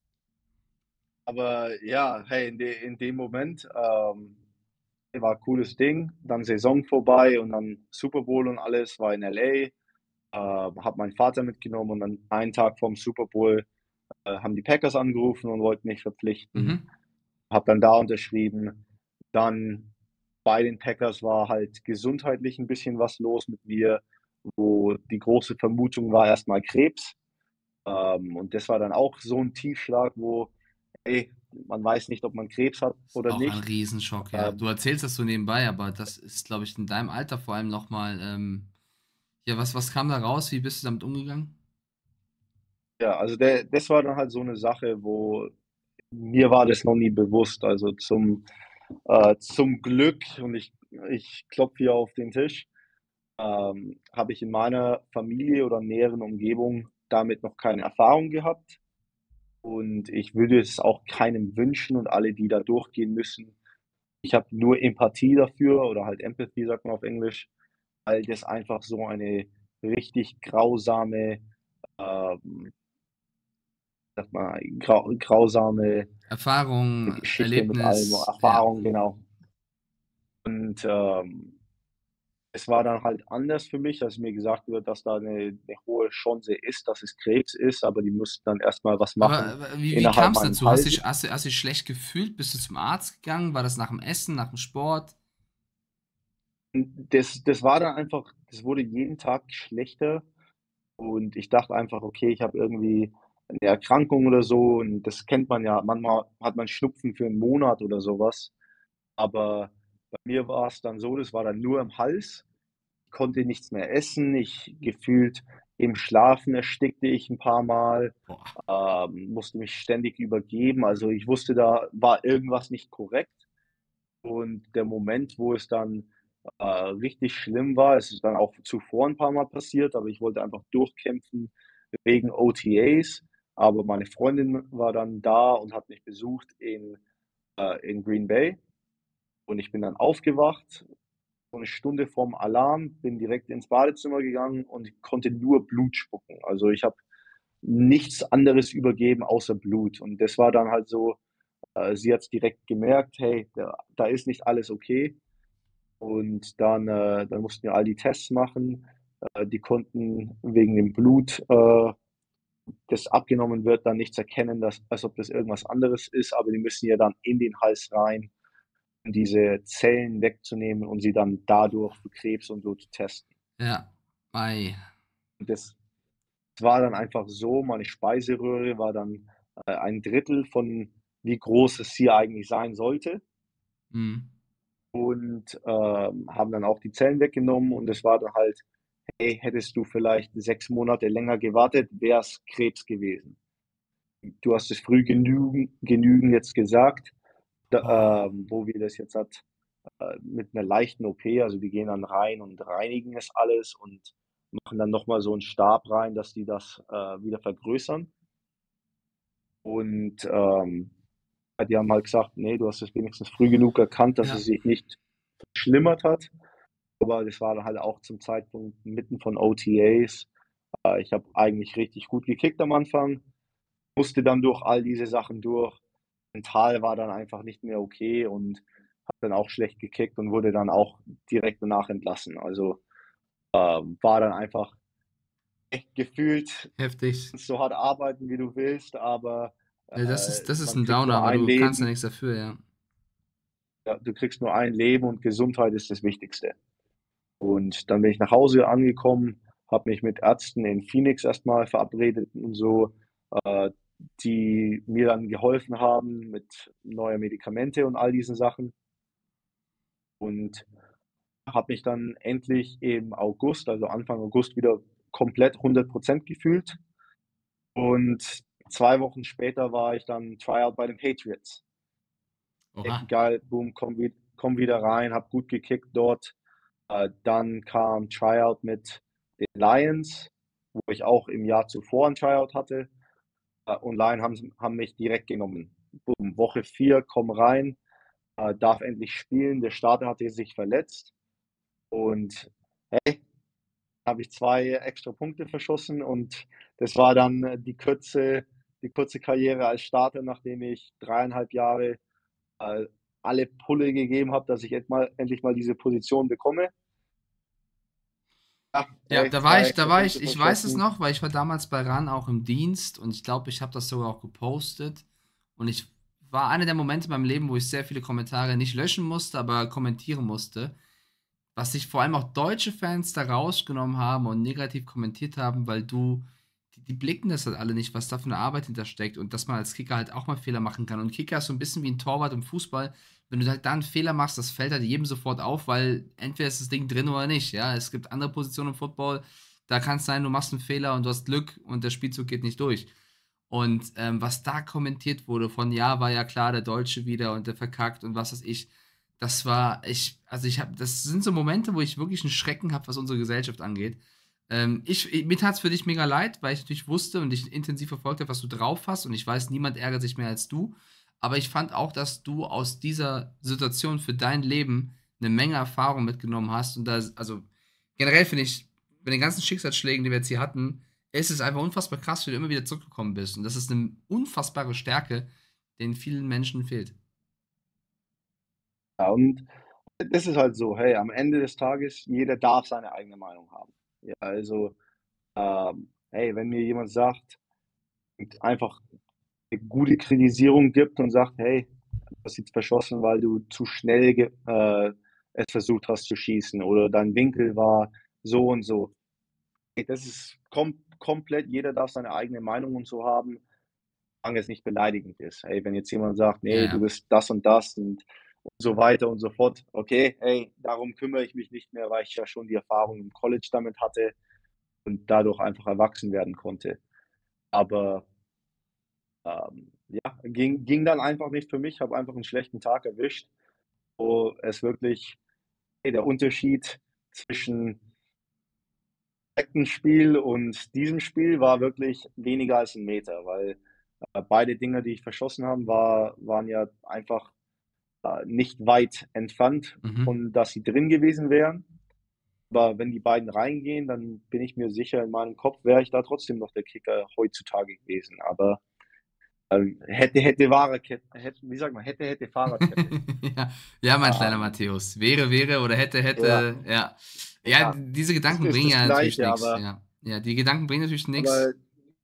aber ja, hey, in de in dem Moment, ähm, war cooles Ding. Dann Saison vorbei und dann Super Bowl und alles, war in L A, äh, habe meinen Vater mitgenommen und dann einen Tag vorm Super Bowl, äh, haben die Packers angerufen und wollten mich verpflichten. Mhm. Habe dann da unterschrieben. Dann bei den Packers war halt gesundheitlich 'n bisschen was los mit mir, wo die große Vermutung war erst mal Krebs. Ähm, und das war dann auch so 'n Tiefschlag, wo, ey, man weiß nicht, ob man Krebs hat Ist oder auch ein nicht. Riesenschock, ja. Du Ähm erzählst das so nebenbei, aber das ist, glaube ich, in deinem Alter vor allem noch mal, ähm ja, was was kam da raus? Wie bist du damit umgegangen? Ja, also der das war dann halt so 'ne Sache, wo mir war das noch nie bewusst. Also zum äh, zum Glück und ich ich klopfe hier auf den Tisch, ähm, habe ich in meiner Familie oder näheren Umgebung damit noch keine Erfahrung gehabt. Und ich würde es auch keinem wünschen und alle, die da durchgehen müssen. Ich habe nur Empathie dafür oder halt Empathy, sagt man auf Englisch, weil das einfach so eine richtig grausame, ähm sagt man, grau grausame Erfahrung, Geschichte mit allem Erlebnis, ja. Erfahrung, genau. Und, ähm, es war dann halt anders für mich, als mir gesagt wird, dass da 'ne 'ne hohe Chance ist, dass es Krebs ist, aber die mussten dann erst mal was Aber machen aber wie wie innerhalb kam's meines dazu? Hast Halses. dich hast du hast dich schlecht gefühlt? Bist du zum Arzt gegangen? War das nach'm Essen, nach'm Sport? Hm, das das war dann einfach das wurde jeden Tag schlechter und ich dachte einfach: „Okay, ich habe irgendwie 'ne Erkrankung oder so“, und das kennt man ja. Manchmal hat man Schnupfen für 'n Monat oder so was. Aber bei mir war's dann so, das war dann nur im Hals. Ich konnte nichts mehr essen. Ich gefühlt im Schlafen erstickte ich 'n paarmal, Boah. ähm, musste mich ständig übergeben. Also, ich wusste, da war irgendwas nicht korrekt. Und der Moment, wo es dann, äh, richtig schlimm war, es ist dann auch zuvor 'n paarmal passiert, aber ich wollte einfach durchkämpfen wegen O T As. Aber meine Freundin war dann da und hat mich besucht in äh, in Green Bay. Und ich bin dann aufgewacht, so 'ne Stunde vorm Alarm, bin direkt ins Badezimmer gegangen und konnte nur Blut spucken. Also, ich habe nichts anderes übergeben außer Blut. Und das war dann halt so äh, sie hat's direkt gemerkt: „Hey, da da ist nicht alles okay.“ Und dann äh, dann mussten wir all die Tests machen. Äh, die konnten wegen dem Blut, äh, das abgenommen wird, dann nichts erkennen, dass als ob das irgendwas anderes ist, aber die müssen ja dann in den Hals rein, um diese Zellen wegzunehmen und sie dann dadurch für Krebs und so zu testen. Ja, ei. Und das war dann einfach so, meine Speiseröhre war dann, äh, ein Drittel von wie groß es hier eigentlich sein sollte. Mhm. Und, ähm, haben dann auch die Zellen weggenommen und es war dann halt: „Hey, hättest du vielleicht sechs Monate länger gewartet, wär's Krebs gewesen.“ Du hast es früh genügen genügend jetzt gesagt, Boah. da ähm, wo wir das jetzt halt äh, mit 'ner leichten O P. Also, die gehen dann rein und reinigen es alles und machen dann noch mal so 'n Stab rein, dass die das, äh, wieder vergrößern. Und, ähm, ja, die haben halt gesagt: „Ne, du hast es wenigstens früh genug erkannt, dass es Ja. sich nicht verschlimmert hat.“ Aber das war dann halt auch zum Zeitpunkt mitten von O T As. Äh, ich habe eigentlich richtig gut gekickt am Anfang, musste dann durch all diese Sachen durch. Mental war dann einfach nicht mehr okay und habe dann auch schlecht gekickt und wurde dann auch direkt danach entlassen. Also, ähm, war dann einfach echt gefühlt Heftig. kannst so hart arbeiten, wie du willst, aber, Ja, das äh, ist das ist man 'n kriegt Downer, nur aber ein du kannst ja Leben. nix dafür, ja. Ja, du kriegst nur ein Leben und Gesundheit ist das Wichtigste. Und dann bin ich nach Hause angekommen, habe mich mit Ärzten in Phoenix erst mal verabredet und so, äh, die mir dann geholfen haben mit neue Medikamente und all diesen Sachen. Und habe mich dann endlich im August, also Anfang August wieder komplett hundert Prozent gefühlt. Und zwei Wochen später war ich dann Tryout bei den Patriots. Ey, Oha. geil, boom, komme wi komme wieder rein, habe gut gekickt dort. Äh, dann kam Tryout mit den Lions, wo ich auch im Jahr zuvor 'n Tryout hatte. Äh, und Lion haben s haben mich direkt genommen. Boom, Woche vier, komme rein, äh, darf endlich spielen. Der Starter hatte sich verletzt und, hey, habe ich zwei extra Punkte verschossen und das war dann, äh, die Kürze die kurze Karriere als Starter, nachdem ich dreieinhalb Jahre, äh, alle Pulle gegeben habe, dass ich end mal endlich mal diese Position bekomme. Ja, Ja, hey, da war zwei ich da extra war Punkte ich ich weiß es verschossen. noch, weil ich war damals bei RAN auch im Dienst und ich glaube, ich habe das sogar auch gepostet. Und ich war einer der Momente in meinem Leben, wo ich sehr viele Kommentare nicht löschen musste, aber kommentieren musste. Was sich vor allem auch deutsche Fans da rausgenommen haben und negativ kommentiert haben, weil du die die blicken das halt alle nicht, was da für 'ne Arbeit hintersteckt und dass man als Kicker halt auch mal Fehler machen kann. Und Kicker ist so 'n bisschen wie 'n Torwart im Fußball. Wenn du halt da 'n Fehler machst, das fällt halt jedem sofort auf, weil entweder ist das Ding drin oder nicht, ja? Es gibt andere Positionen im Football, da kann's sein, du machst 'n Fehler und du hast Glück und der Spielzug geht nicht durch. Und, ähm, was da kommentiert wurde von: „Ja, war ja klar, der Deutsche wieder und der verkackt“ und was weiß ich. Das war ich also, ich habe das sind so Momente, wo ich wirklich 'n Schrecken habe, was unsere Gesellschaft angeht. Ähm, ich i mir tat's für dich mega leid, weil ich natürlich wusste und dich intensiv verfolgt habe, was du drauf hast und ich weiß, niemand ärgert sich mehr als du. Aber ich fand auch, dass du aus dieser Situation für dein Leben 'ne Menge Erfahrung mitgenommen hast und das also, generell finde ich, bei den ganzen Schicksalsschlägen, die wir jetzt hier hatten, ist es einfach unfassbar krass, wie du immer wieder zurückgekommen bist. Und das ist 'ne unfassbare Stärke, den vielen Menschen fehlt. Ja, und das ist halt so, hey, am Ende des Tages, jeder darf seine eigene Meinung haben. Ja, also, ähm, hey, wenn mir jemand sagt und einfach 'ne gute Kritisierung gibt und sagt: „Hey, du hast jetzt verschossen, weil du zu schnell ge äh, es versucht hast zu schießen oder dein Winkel war so und so.“ Ey, das ist kom komplett jeder darf seine eigene Meinung und so haben, solange es nicht beleidigend ist. Hey, wenn jetzt jemand sagt: Ja, „Ne, du ja. bist das und das“ und und so weiter und so fort. Okay, hey, darum kümmere ich mich nicht mehr, weil ich ja schon die Erfahrung im College damit hatte und dadurch einfach erwachsen werden konnte. Aber ähm, ja, ging ging dann einfach nicht für mich, habe einfach 'n schlechten Tag erwischt, wo es wirklich hey, der Unterschied zwischen Spiel und diesem Spiel war wirklich weniger als 'n Meter, weil, äh, beide Dinger, die ich verschossen haben, war waren ja einfach, äh, nicht weit entfernt Mhm. von dass sie drin gewesen wären. Aber wenn die beiden reingehen, dann bin ich mir sicher, in meinem Kopf wäre ich da trotzdem noch der Kicker heutzutage gewesen. Aber, ähm, hätte, hätte, Fahrerkett hätte wie sagt man, hätte, hätte Fahrradkette. Ja. Ja, mein kleiner Ähm Matthäus. Wäre, wäre oder hätte, Ja. hätte, ja. Ja, Ja, d diese es Gedanken ist bringen das ja natürlich Gleiche, nix, aber ja. Ja, die Gedanken bringen natürlich nix. aber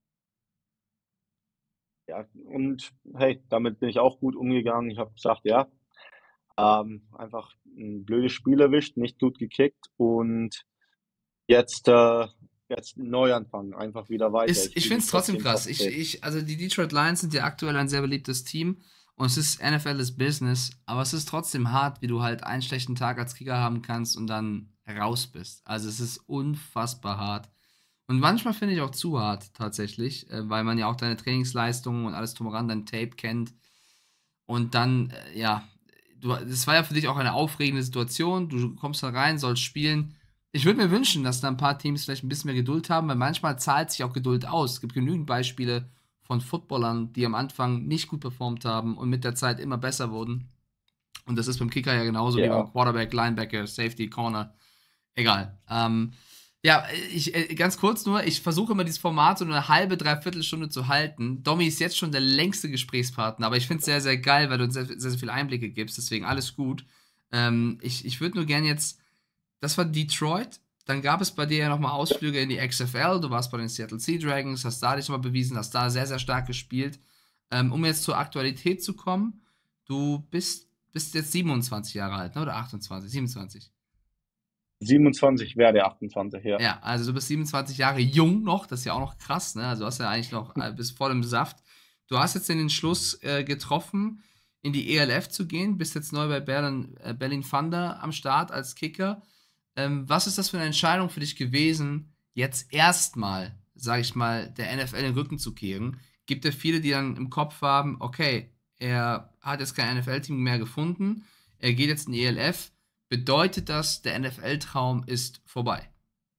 Ja, und hey, damit bin ich auch gut umgegangen. Ich habe gesagt: „Ja, ähm, einfach 'n blödes Spiel erwischt, nicht gut gekickt und jetzt, äh jetzt 'n Neuanfang, einfach wieder weiter. Ist Ich ich fühle finde mich es trotzdem trotzdem krass. top Ich fit.“ ich also, die Detroit Lions sind ja aktuell ein sehr beliebtes Team und es ist N F L ist Business, aber es ist trotzdem hart, wie du halt einen schlechten Tag als Kicker haben kannst und dann raus bist. Also, es ist unfassbar hart. Und manchmal finde ich auch zu hart tatsächlich, äh, weil man ja auch deine Trainingsleistungen und alles drum und dran, dein Tape kennt. Und dann, äh, ja du das war ja für dich auch eine aufregende Situation. Du kommst da rein, sollst spielen. Ich würde mir wünschen, dass da ein paar Teams vielleicht ein bisschen mehr Geduld haben, weil manchmal zahlt sich auch Geduld aus. Es gibt genügend Beispiele von Footballern, die am Anfang nicht gut performt haben und mit der Zeit immer besser wurden. Und das ist beim Kicker ja genauso wie beim Ja. Quarterback, Linebacker, Safety, Corner. Egal. Ähm, ja, ich, äh, ganz kurz nur, ich versuche immer dieses Format so eine halbe, dreiviertel Stunde zu halten. Domi ist jetzt schon der längste Gesprächspartner, aber ich finde es sehr, sehr geil, weil du uns sehr, sehr, sehr viele Einblicke gibst, deswegen alles gut. Ähm, ich ich würde nur gerne jetzt, das war Detroit, dann gab es bei dir ja nochmal Ausflüge in die X F L, du warst bei den Seattle Sea Dragons, hast da dich mal bewiesen, hast da sehr, sehr stark gespielt. Ähm, um jetzt zur Aktualität zu kommen, du bist, bist jetzt siebenundzwanzig Jahre alt, ne? Oder achtundzwanzig? siebenundzwanzig. siebenundzwanzig werde achtundzwanzig, ja. Ja, also du bist siebenundzwanzig Jahre jung noch, das ist ja auch noch krass, ne? Also du hast ja eigentlich noch, äh, bist voll im Saft. Du hast jetzt den Entschluss äh, getroffen, in die E L F zu gehen, bist jetzt neu bei Berlin, äh, Berlin Thunder am Start als Kicker. Ähm, was ist das für eine Entscheidung für dich gewesen, jetzt erstmal, sage ich mal, der N F L den Rücken zu kehren? Gibt ja viele, die dann im Kopf haben, okay, er hat jetzt kein N F L-Team mehr gefunden, er geht jetzt in die E L F. Bedeutet das, der N F L-Traum ist vorbei?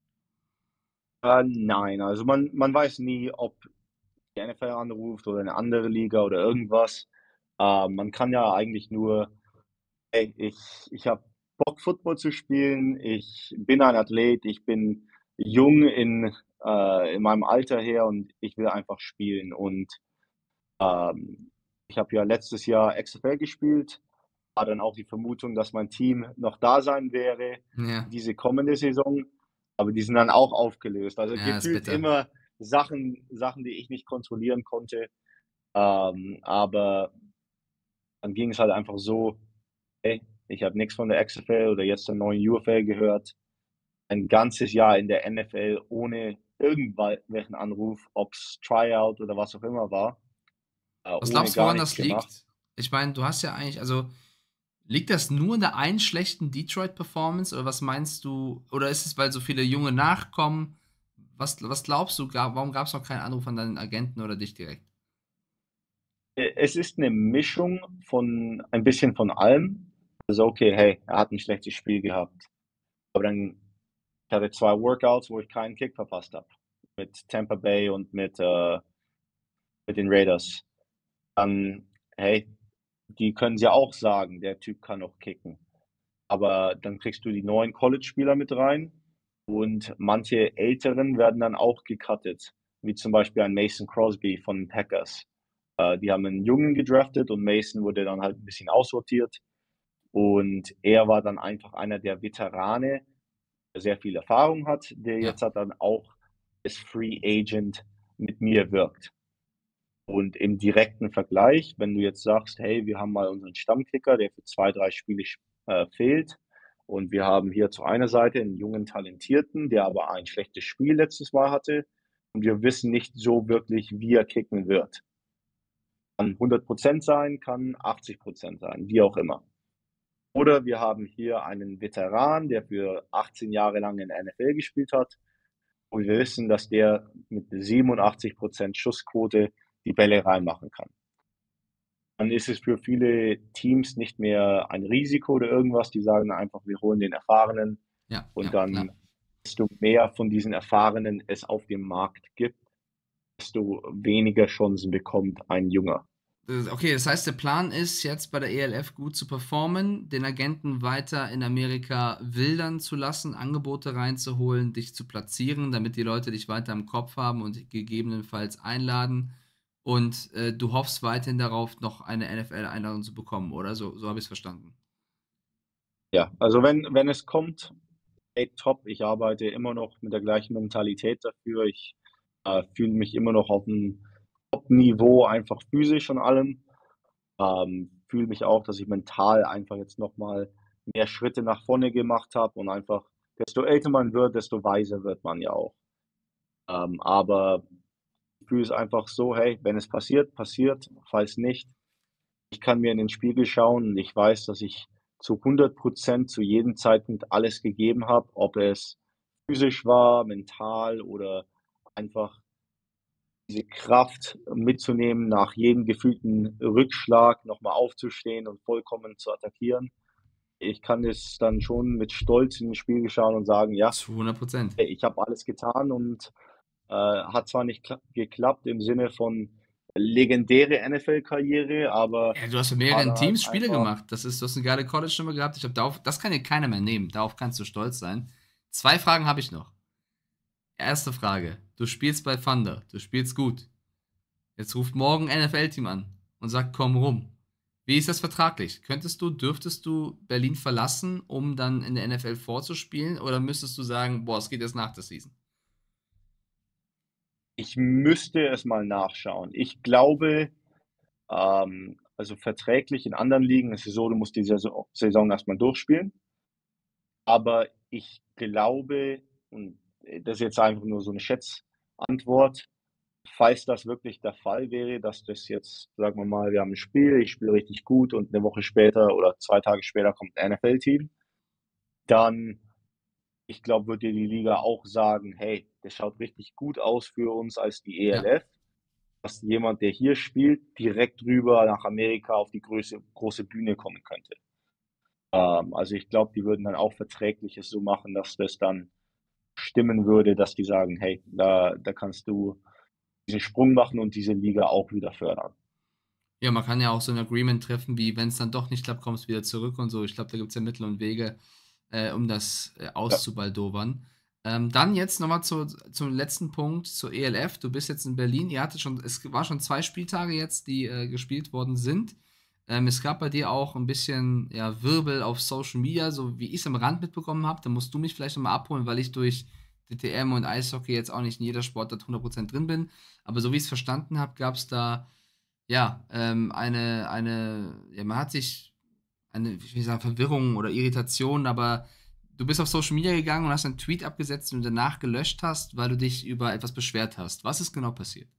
Äh, nein, also man man weiß nie, ob die N F L anruft oder eine andere Liga oder irgendwas. Äh, man kann ja eigentlich nur: „Ey, ich ich habe Bock, Football zu spielen. Ich bin ein Athlet. Ich bin jung in äh, in meinem Alter her und ich will einfach spielen.“ Und, ähm, ich habe ja letztes Jahr X F L gespielt, war dann auch die Vermutung, dass mein Team noch da sein wäre, Ja, diese kommende Saison, aber die sind dann auch aufgelöst. Also, ja, ist gefühlt bitter. immer Sachen Sachen, die ich nicht kontrollieren konnte. Ähm, aber dann ging es halt einfach so: „Hey, ich habe nix von der X F L oder jetzt der neuen U F L gehört.“ Ein ganzes Jahr in der N F L ohne irgendwelchen Anruf, ob's Tryout oder was auch immer war, äh, Was ohne glaubst du, gar woran nichts das gemacht. liegt? Ich meine, du hast ja eigentlich, also liegt das nur in der einen schlechten Detroit-Performance oder was meinst du? Oder ist es, weil so viele Junge nachkommen? Was, was glaubst du, gab, warum gab es noch keinen Anruf an deinen Agenten oder dich direkt? E es ist 'ne Mischung von ein bisschen von allem. Also, okay, hey, er hat 'n schlechtes Spiel gehabt, aber dann ich hatte zwei Workouts, wo ich keinen Kick verpasst habe, mit Tampa Bay und mit, äh mit den Raiders. Dann, hey, die können ja auch sagen, der Typ kann auch kicken. Aber dann kriegst du die neuen College-Spieler mit rein und manche Älteren werden dann auch gecuttet, wie zum Beispiel ein Mason Crosby von den Packers. Äh, die haben 'n Jungen gedraftet und Mason wurde dann halt 'n bisschen aussortiert und er war dann einfach einer der Veterane, der sehr viel Erfahrung hat, der Ja, jetzt halt dann auch als Free Agent mit mir wirkt. Und im direkten Vergleich, wenn du jetzt sagst: „Hey, wir haben mal unseren Stammkicker, der für zwei drei Spiele sch äh, fehlt und wir haben hier zu einer Seite 'n jungen Talentierten, der aber ein schlechtes Spiel letztes Mal hatte und wir wissen nicht so wirklich, wie er kicken wird.“ Kann hundert sein, kann achtzig sein, wie auch immer. Oder wir haben hier einen Veteran, der für achtzehn Jahre lang in der N F L gespielt hat und wir wissen, dass der mit siebenundachtzig Schussquote die Bälle reinmachen kann. Dann ist es für viele Teams nicht mehr ein Risiko oder irgendwas. Die sagen einfach: „Wir holen den Erfahrenen.“ ja, Und ja, klar. dann, desto mehr von diesen Erfahrenen es auf dem Markt gibt, desto weniger Chancen bekommt ein Junger. Äh, Okay, das heißt, der Plan ist, jetzt bei der E L F gut zu performen, den Agenten weiter in Amerika wildern zu lassen, Angebote reinzuholen, dich zu platzieren, damit die Leute dich weiter im Kopf haben und gegebenenfalls einladen. Und äh, du hoffst weiterhin darauf, noch eine N F L-Einladung zu bekommen, oder? So, so habe ich es verstanden. Ja, also wenn wenn es kommt, ey, top. Ich arbeite immer noch mit der gleichen Mentalität dafür. Ich, äh, fühle mich immer noch auf'm Top-Niveau, einfach physisch und allem. Ähm, fühle mich auch, dass ich mental einfach jetzt noch mal mehr Schritte nach vorne gemacht habe und einfach, desto älter man wird, desto weiser wird man ja auch. Ähm, aber ich fühle es einfach so: „Hey, wenn es passiert, passiert, falls nicht, ich kann mir in den Spiegel schauen und ich weiß, dass ich zu hundert zu jedem Zeitpunkt alles gegeben habe, ob es physisch war, mental oder einfach diese Kraft mitzunehmen, nach jedem gefühlten Rückschlag noch mal aufzustehen und vollkommen zu attackieren. Ich kann das dann schon mit Stolz in den Spiegel schauen und sagen: „Ja, Zu hundert Prozent. ey, ich habe alles getan und, äh, hat zwar nicht kla geklappt im Sinne von legendäre N F L-Karriere, aber Ja, du hast für war mehreren dann halt Teams Spiele einfach." gemacht. Das ist, du hast eine geile College-Nummer gehabt. Ich glaube, darauf, das kann dir keiner mehr nehmen. Darauf kannst du stolz sein. Zwei Fragen habe ich noch. Erste Frage. Du spielst bei Thunder. Du spielst gut. Jetzt ruft morgen ein N F L-Team an und sagt, komm rum. Wie ist das vertraglich? Könntest du, dürftest du Berlin verlassen, um dann in der N F L vorzuspielen? Oder müsstest du sagen, boah, es geht jetzt nach der Season? Ich müsste es mal nachschauen. Ich glaube, ähm also verträglich in anderen Ligen ist es so, du musst die Saison Saison erst mal durchspielen. Aber ich glaube, und, äh, das ist jetzt einfach nur so 'ne Schätzantwort, falls das wirklich der Fall wäre, dass das jetzt, sagen wir mal, wir haben 'n Spiel, ich spiele richtig gut und 'ne Woche später oder zwei Tage später kommt 'n N F L-Team, dann, ich glaube, würde dir die Liga auch sagen: „Hey, das schaut richtig gut aus für uns als die Ja. E L F, dass jemand, der hier spielt, direkt rüber nach Amerika auf die größe große Bühne kommen könnte." Ähm, also, ich glaube, die würden dann auch Verträgliches so machen, dass das dann stimmen würde, dass die sagen: „Hey, da da kannst du diesen Sprung machen und diese Liga auch wieder fördern." Ja, man kann ja auch so 'n Agreement treffen, wie wenn es dann doch nicht klappt, kommst wieder zurück und so. Ich glaube, da gibt's ja Mittel und Wege, äh, um das, äh, Ja. auszubaldowern. Ähm, dann jetzt noch mal zu zum letzten Punkt, zur E L F. Du bist jetzt in Berlin. Ihr hattet schon, es war schon zwei Spieltage jetzt, die, äh, gespielt worden sind. Ähm, es gab bei dir auch ein bisschen, ja, Wirbel auf Social Media, so wie ich's am Rand mitbekommen habe. Da musst du mich vielleicht noch mal abholen, weil ich durch D T M und Eishockey jetzt auch nicht in jeder Sportart hundert Prozent drin bin. Aber so wie ich's verstanden habe, gab's da ja, ähm, eine eine ja, man hat sich eine, wie will ich sagen, Verwirrung oder Irritation, aber du bist auf Social Media gegangen und hast einen Tweet abgesetzt, den du danach gelöscht hast, weil du dich über etwas beschwert hast. Was ist genau passiert?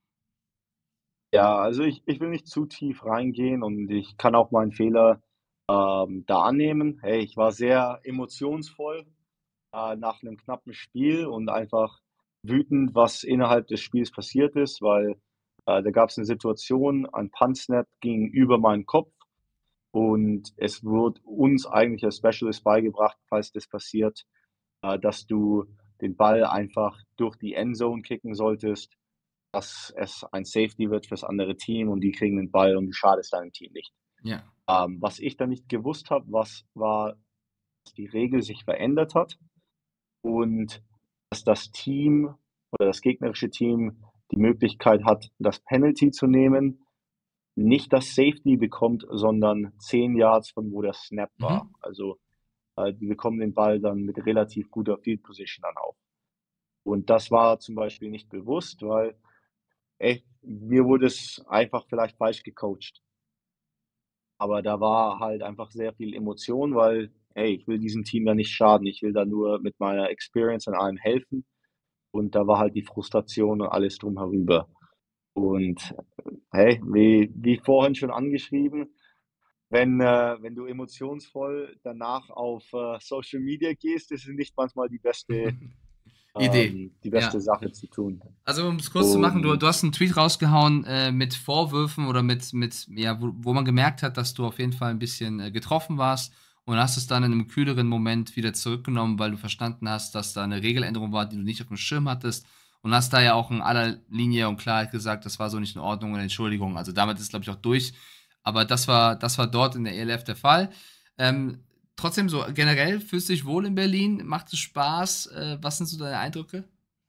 Ja, also ich ich will nicht zu tief reingehen und ich kann auch meinen Fehler, ähm, da annehmen. Hey, ich war sehr emotionsvoll, äh, nach 'nem knappen Spiel und einfach wütend, was innerhalb des Spiels passiert ist, weil, äh, da gab's 'ne Situation, ein Punt Snap ging über meinen Kopf und es wurde uns eigentlich als Specialist beigebracht, falls das passiert, äh, dass du den Ball einfach durch die Endzone kicken solltest, dass es ein Safety wird fürs andere Team und die kriegen den Ball und du schadest deinem Team nicht. Ja. Ähm, was ich dann nicht gewusst habe, was war, dass die Regel sich verändert hat und dass das Team oder das gegnerische Team die Möglichkeit hat, das Penalty zu nehmen, nicht das Safety bekommt, sondern zehn Yards von wo der Snap war. Mhm. Also, äh, die bekommen den Ball dann mit relativ guter Field Position dann auch. Und das war zum Beispiel nicht bewusst, weil, ey, mir wurde es einfach vielleicht falsch gecoacht. Aber da war halt einfach sehr viel Emotion, weil, hey, ich will diesem Team ja nicht schaden. Ich will da nur mit meiner Experience und allem helfen. Und da war halt die Frustration und alles drum herüber. Und, äh, hey, wie wie vorhin schon angeschrieben, wenn, äh wenn du emotionsvoll danach auf, äh, Social Media gehst, ist es nicht manchmal die beste Idee, ähm, die beste ja. Sache zu tun. Also, um es kurz zu machen, du du Und hast 'n Tweet rausgehauen, äh, mit Vorwürfen oder mit mit ja, wo wo man gemerkt hat, dass du auf jeden Fall 'n bisschen, äh, getroffen warst und hast es dann in 'nem kühleren Moment wieder zurückgenommen, weil du verstanden hast, dass da 'ne Regeländerung war, die du nicht aufm Schirm hattest und hast da ja auch in aller Linie und Klarheit gesagt: „Das war so nicht in Ordnung und Entschuldigung." Also, damit ist, glaube ich, auch durch. Aber das war das war dort in der E L F der Fall. Ähm, trotzdem so generell, fühlst du dich wohl in Berlin? Macht es Spaß? Äh, was sind so deine Eindrücke?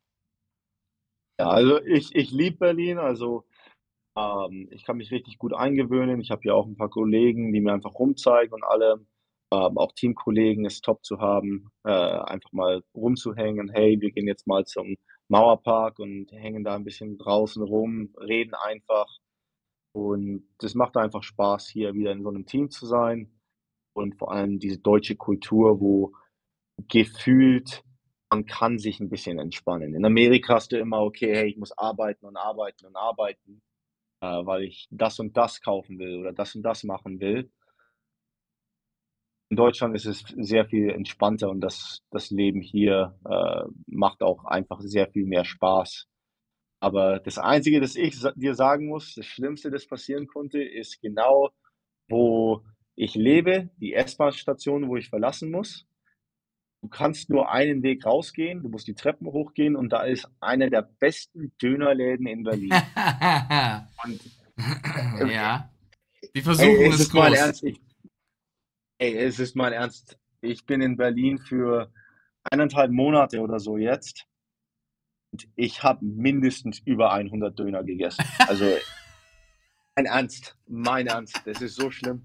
ja, also ich ich liebe Berlin, also, ähm, ich kann mich richtig gut eingewöhnen. Ich habe hier auch 'n paar Kollegen, die mir einfach rumzeigen und allem. Ähm, auch Teamkollegen ist top zu haben, äh, einfach mal rumzuhängen. „Hey, wir gehen jetzt mal zum Mauerpark und hängen da 'n bisschen draußen rum, reden einfach." Und das macht einfach Spaß, hier wieder in so 'nem Team zu sein und vor allem diese deutsche Kultur, wo gefühlt man kann sich 'n bisschen entspannen. In Amerika hast du immer: „Okay, hey, ich muss arbeiten und arbeiten und arbeiten, äh, weil ich das und das kaufen will oder das und das machen will." In Deutschland ist es sehr viel entspannter und das das Leben hier, äh, macht auch einfach sehr viel mehr Spaß. Aber das Einzige, das ich sa dir sagen muss, das Schlimmste, das passieren konnte, ist genau, wo ich lebe, die S-Bahn-Station, wo ich verlassen muss. Du kannst nur einen Weg rausgehen, du musst die Treppen hochgehen und da ist einer der besten Dönerläden in Berlin. Und, äh, äh, Ja, die ey, Versuchung es ist ist mein groß. Ernst, ich ey, es ist mein Ernst. Ich bin in Berlin für eineinhalb Monate oder so jetzt und ich habe mindestens über hundert Döner gegessen. Also, mein Ernst, mein Ernst, das ist so schlimm.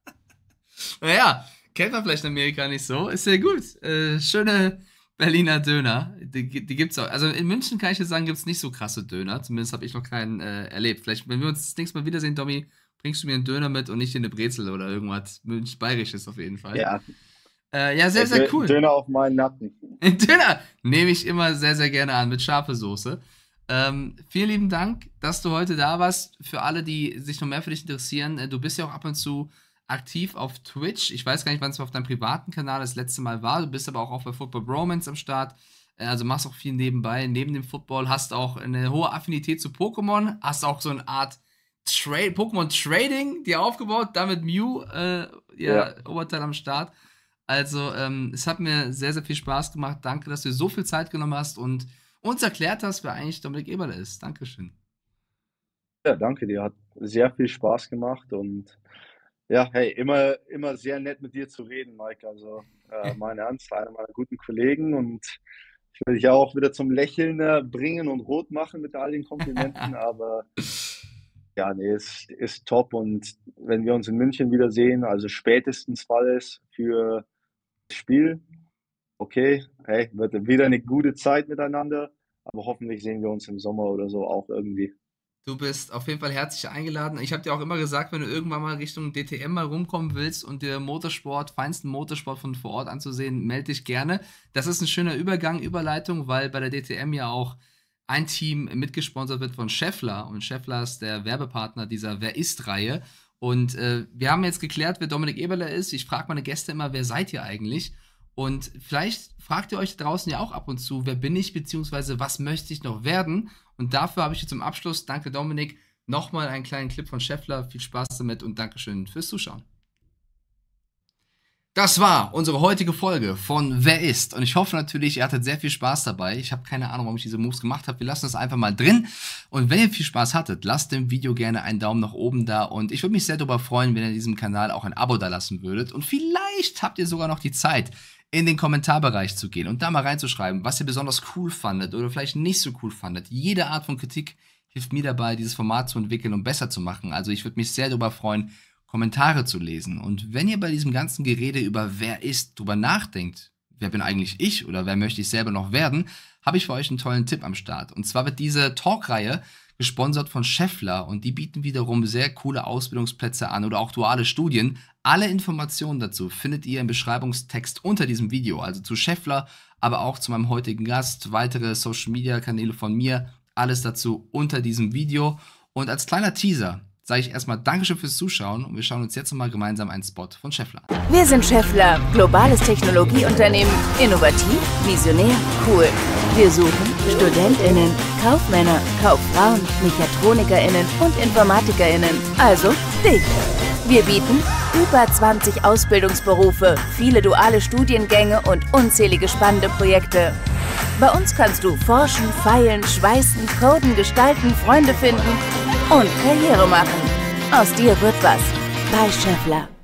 Naja, kennt man vielleicht in Amerika nicht so. Ist ja gut. Äh, schöne Berliner Döner. Die, die gibt's auch. Also in München kann ich jetzt sagen, gibt's nicht so krasse Döner. Zumindest habe ich noch keinen äh, erlebt. Vielleicht, wenn wir uns das nächste Mal wiedersehen, Domi, bringst du mir einen Döner mit und nicht eine Brezel oder irgendwas München-Bayerisches auf jeden Fall. Ja, Äh, ja, sehr, ey, sehr Dö cool. Döner auf meinen Nacken. Döner nehme ich immer sehr, sehr gerne an mit scharfer Soße. Ähm, vielen lieben Dank, dass du heute da warst. Für alle, die sich noch mehr für dich interessieren, äh, du bist ja auch ab und zu aktiv auf Twitch. Ich weiß gar nicht, wann es auf deinem privaten Kanal das letzte Mal war. Du bist aber auch, auch bei Football Bromance am Start. Äh, also machst auch viel nebenbei, neben dem Football. Hast auch eine hohe Affinität zu Pokémon. Hast auch so eine Art Tra Pokémon Trading dir aufgebaut. Damit Mew, äh, Ja. ja, Oberteil am Start. Also, ähm, es hat mir sehr, sehr viel Spaß gemacht. Danke, dass du dir so viel Zeit genommen hast und uns erklärt hast, wer eigentlich Dominik Eberle ist. Dankeschön. Ja, danke dir. Hat sehr viel Spaß gemacht und ja, hey, immer immer sehr nett mit dir zu reden, Mike. Also, äh, mein Ernst, einer meiner guten Kollegen und ich will dich auch wieder zum Lächeln, äh, bringen und rot machen mit all den Komplimenten, aber ja, ne, ist ist top und wenn wir uns in München wiedersehen, also spätestens Falls für das Spiel, okay, hey, wird wieder eine gute Zeit miteinander, aber hoffentlich sehen wir uns im Sommer oder so auch irgendwie. Du bist auf jeden Fall herzlich eingeladen. Ich habe dir auch immer gesagt, wenn du irgendwann mal Richtung D T M mal rumkommen willst und dir Motorsport, feinsten Motorsport von vor Ort anzusehen, melde dich gerne. Das ist ein schöner Übergang, Überleitung, weil bei der D T M ja auch ein Team mitgesponsert wird von Schaeffler und Schaeffler ist der Werbepartner dieser Wer ist-Reihe. Und äh, wir haben jetzt geklärt, wer Dominik Eberle ist. Ich frage meine Gäste immer, wer seid ihr eigentlich? Und vielleicht fragt ihr euch draußen ja auch ab und zu, wer bin ich, beziehungsweise was möchte ich noch werden? Und dafür habe ich jetzt zum Abschluss, danke Dominik, nochmal einen kleinen Clip von Schaeffler. Viel Spaß damit und Dankeschön fürs Zuschauen. Das war unsere heutige Folge von Wer ist? Und ich hoffe natürlich, ihr hattet sehr viel Spaß dabei. Ich habe keine Ahnung, warum ich diese Moves gemacht habe. Wir lassen das einfach mal drin. Und wenn ihr viel Spaß hattet, lasst dem Video gerne einen Daumen nach oben da. Und ich würde mich sehr darüber freuen, wenn ihr diesem Kanal auch ein Abo da lassen würdet. Und vielleicht habt ihr sogar noch die Zeit, in den Kommentarbereich zu gehen und da mal reinzuschreiben, was ihr besonders cool fandet oder vielleicht nicht so cool fandet. Jede Art von Kritik hilft mir dabei, dieses Format zu entwickeln und besser zu machen. Also ich würde mich sehr darüber freuen, Kommentare zu lesen. Und wenn ihr bei diesem ganzen Gerede über wer ist, drüber nachdenkt, wer bin eigentlich ich oder wer möchte ich selber noch werden, habe ich für euch einen tollen Tipp am Start. Und zwar wird diese Talkreihe gesponsert von Schaeffler und die bieten wiederum sehr coole Ausbildungsplätze an oder auch duale Studien. Alle Informationen dazu findet ihr im Beschreibungstext unter diesem Video, also zu Schaeffler, aber auch zu meinem heutigen Gast, weitere Social-Media-Kanäle von mir, alles dazu unter diesem Video. Und als kleiner Teaser sage ich erstmal Dankeschön fürs Zuschauen und wir schauen uns jetzt mal gemeinsam einen Spot von Schaeffler an. Wir sind Schaeffler, globales Technologieunternehmen, innovativ, visionär, cool. Wir suchen StudentInnen, Kaufmänner, Kauffrauen, MechatronikerInnen und InformatikerInnen, also dich. Wir bieten über zwanzig Ausbildungsberufe, viele duale Studiengänge und unzählige spannende Projekte. Bei uns kannst du forschen, feilen, schweißen, coden, gestalten, Freunde finden und Karriere machen. Aus dir wird was. Bei Schaeffler.